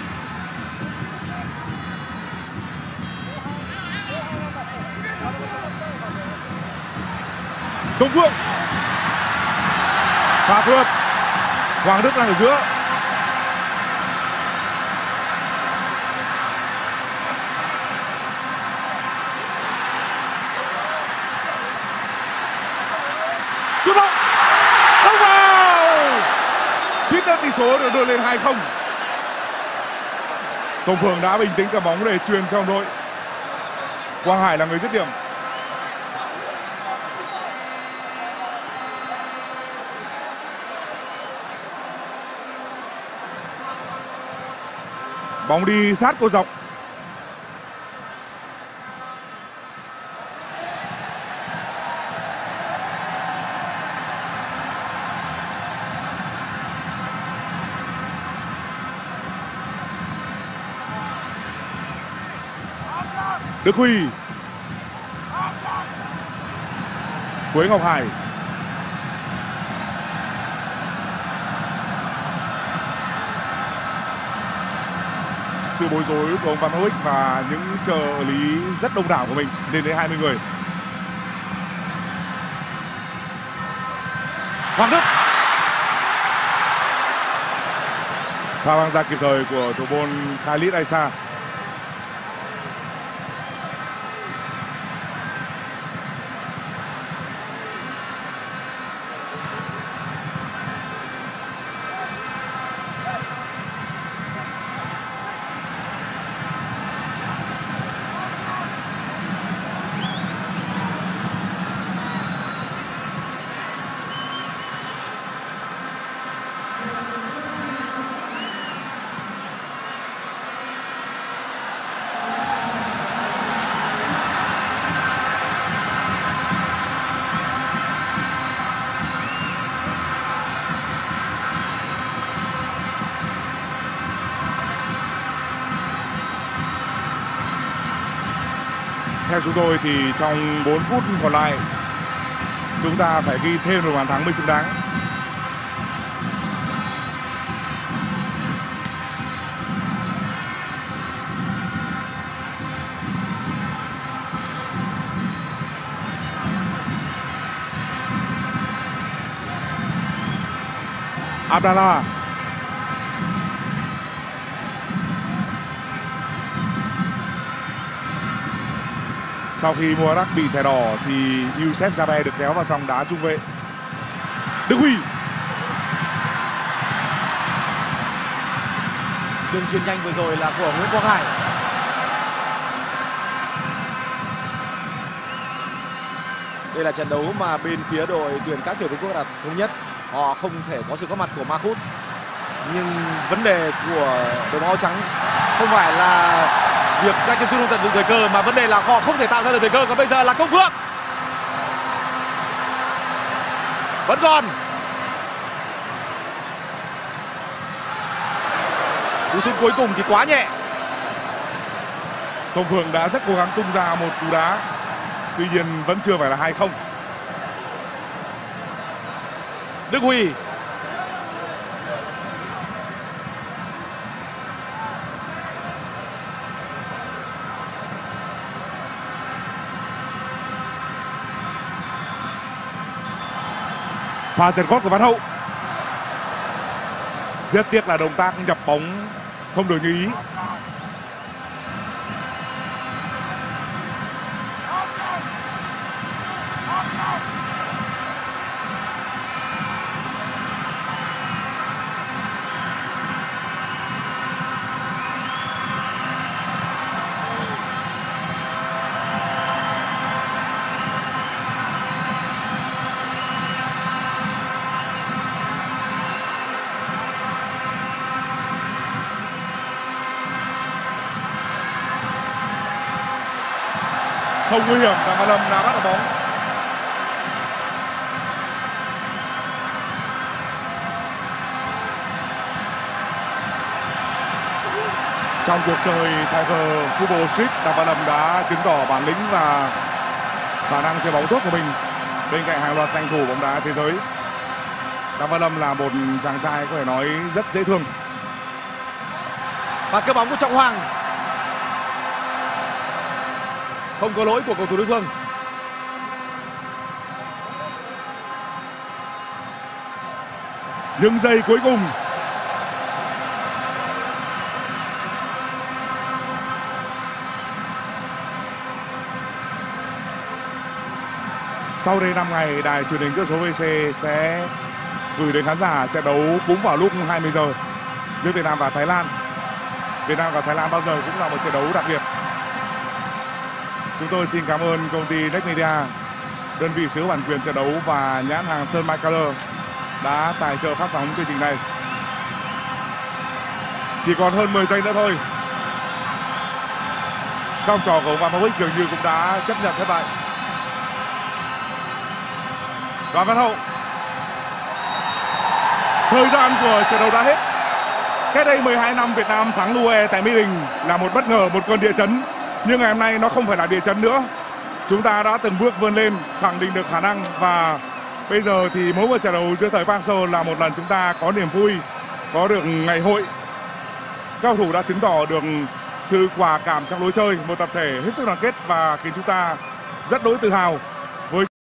S1: Công Phượng. Pha phối hợp. Hoàng Đức đang ở giữa. Sút bóng. Không vào. Suýt nữa tỷ số được đưa lên hai không. Công Phượng đã bình tĩnh cầm bóng để truyền cho đồng đội. Quang Hải là người dứt điểm. Bóng đi sát cột dọc. Đức Huy. Quế Ngọc Hải. Sự bối rối của ông Van Hoek và những trợ lý rất đông đảo của mình lên đến hai mươi người. Hoàng Đức. Pha băng ra kịp thời của thủ môn Khalid Aisa. Theo chúng tôi thì trong bốn phút còn lại chúng ta phải ghi thêm một bàn thắng mới xứng đáng. Abdallah. Sau khi Muarak bị thẻ đỏ thì Youssef Jabe được kéo vào trong đá trung vệ. Đức Huy.
S3: Đường chuyền nhanh vừa rồi là của Nguyễn Quang Hải. Đây là trận đấu mà bên phía đội tuyển các tiểu vương quốc Ả Rập Thống Nhất họ không thể có sự góp mặt của Mahmoud. Nhưng vấn đề của đội bóng áo trắng không phải là việc các chân sút không tận dụng thời cơ, mà vấn đề là họ không thể tạo ra được thời cơ. Còn bây giờ là Công Phượng vẫn còn. Cú sút cuối cùng thì quá nhẹ.
S1: Công Phượng đã rất cố gắng tung ra một cú đá, tuy nhiên vẫn chưa phải là hai không.
S3: Đức Huy.
S1: Pha chật gót của Văn Hậu. Rất tiếc là động tác nhập bóng không được như ý. Không nguy hiểm, Đặng Văn Lâm đã bắt được bóng. Trong cuộc chơi Tiger Football Street, Đặng Văn Lâm đã chứng tỏ bản lĩnh và khả năng chơi bóng tốt của mình bên cạnh hàng loạt danh thủ bóng đá thế giới. Đặng Văn Lâm là một chàng trai có thể nói rất dễ thương.
S3: Và cướp bóng của Trọng Hoàng. Không có lỗi của cầu thủ đối phương.
S1: Những giây cuối cùng. Sau đây năm ngày, đài truyền hình kỹ thuật số vê xê sẽ gửi đến khán giả trận đấu cũng vào lúc hai mươi giờ giữa Việt Nam và Thái Lan. Việt Nam và Thái Lan bao giờ cũng là một trận đấu đặc biệt. Chúng tôi xin cảm ơn công ty Next Media, đơn vị sở hữu bản quyền trận đấu, và nhãn hàng Sơn My Color đã tài trợ phát sóng chương trình này. Chỉ còn hơn mười giây nữa thôi. Các học trò của Văn Phong Ích dường như cũng đã chấp nhận thất bại. Đoàn Văn Hậu. Thời gian của trận đấu đã hết. Cách đây mười hai năm Việt Nam thắng u a e tại Mỹ Đình là một bất ngờ, một cơn địa chấn. Nhưng ngày hôm nay nó không phải là địa chấn nữa. Chúng ta đã từng bước vươn lên, khẳng định được khả năng, và bây giờ thì mỗi một trận đấu giữa thời Park Hang-seo là một lần chúng ta có niềm vui, có được ngày hội. Các cầu thủ đã chứng tỏ được sự quả cảm trong lối chơi, một tập thể hết sức đoàn kết và khiến chúng ta rất đỗi tự hào.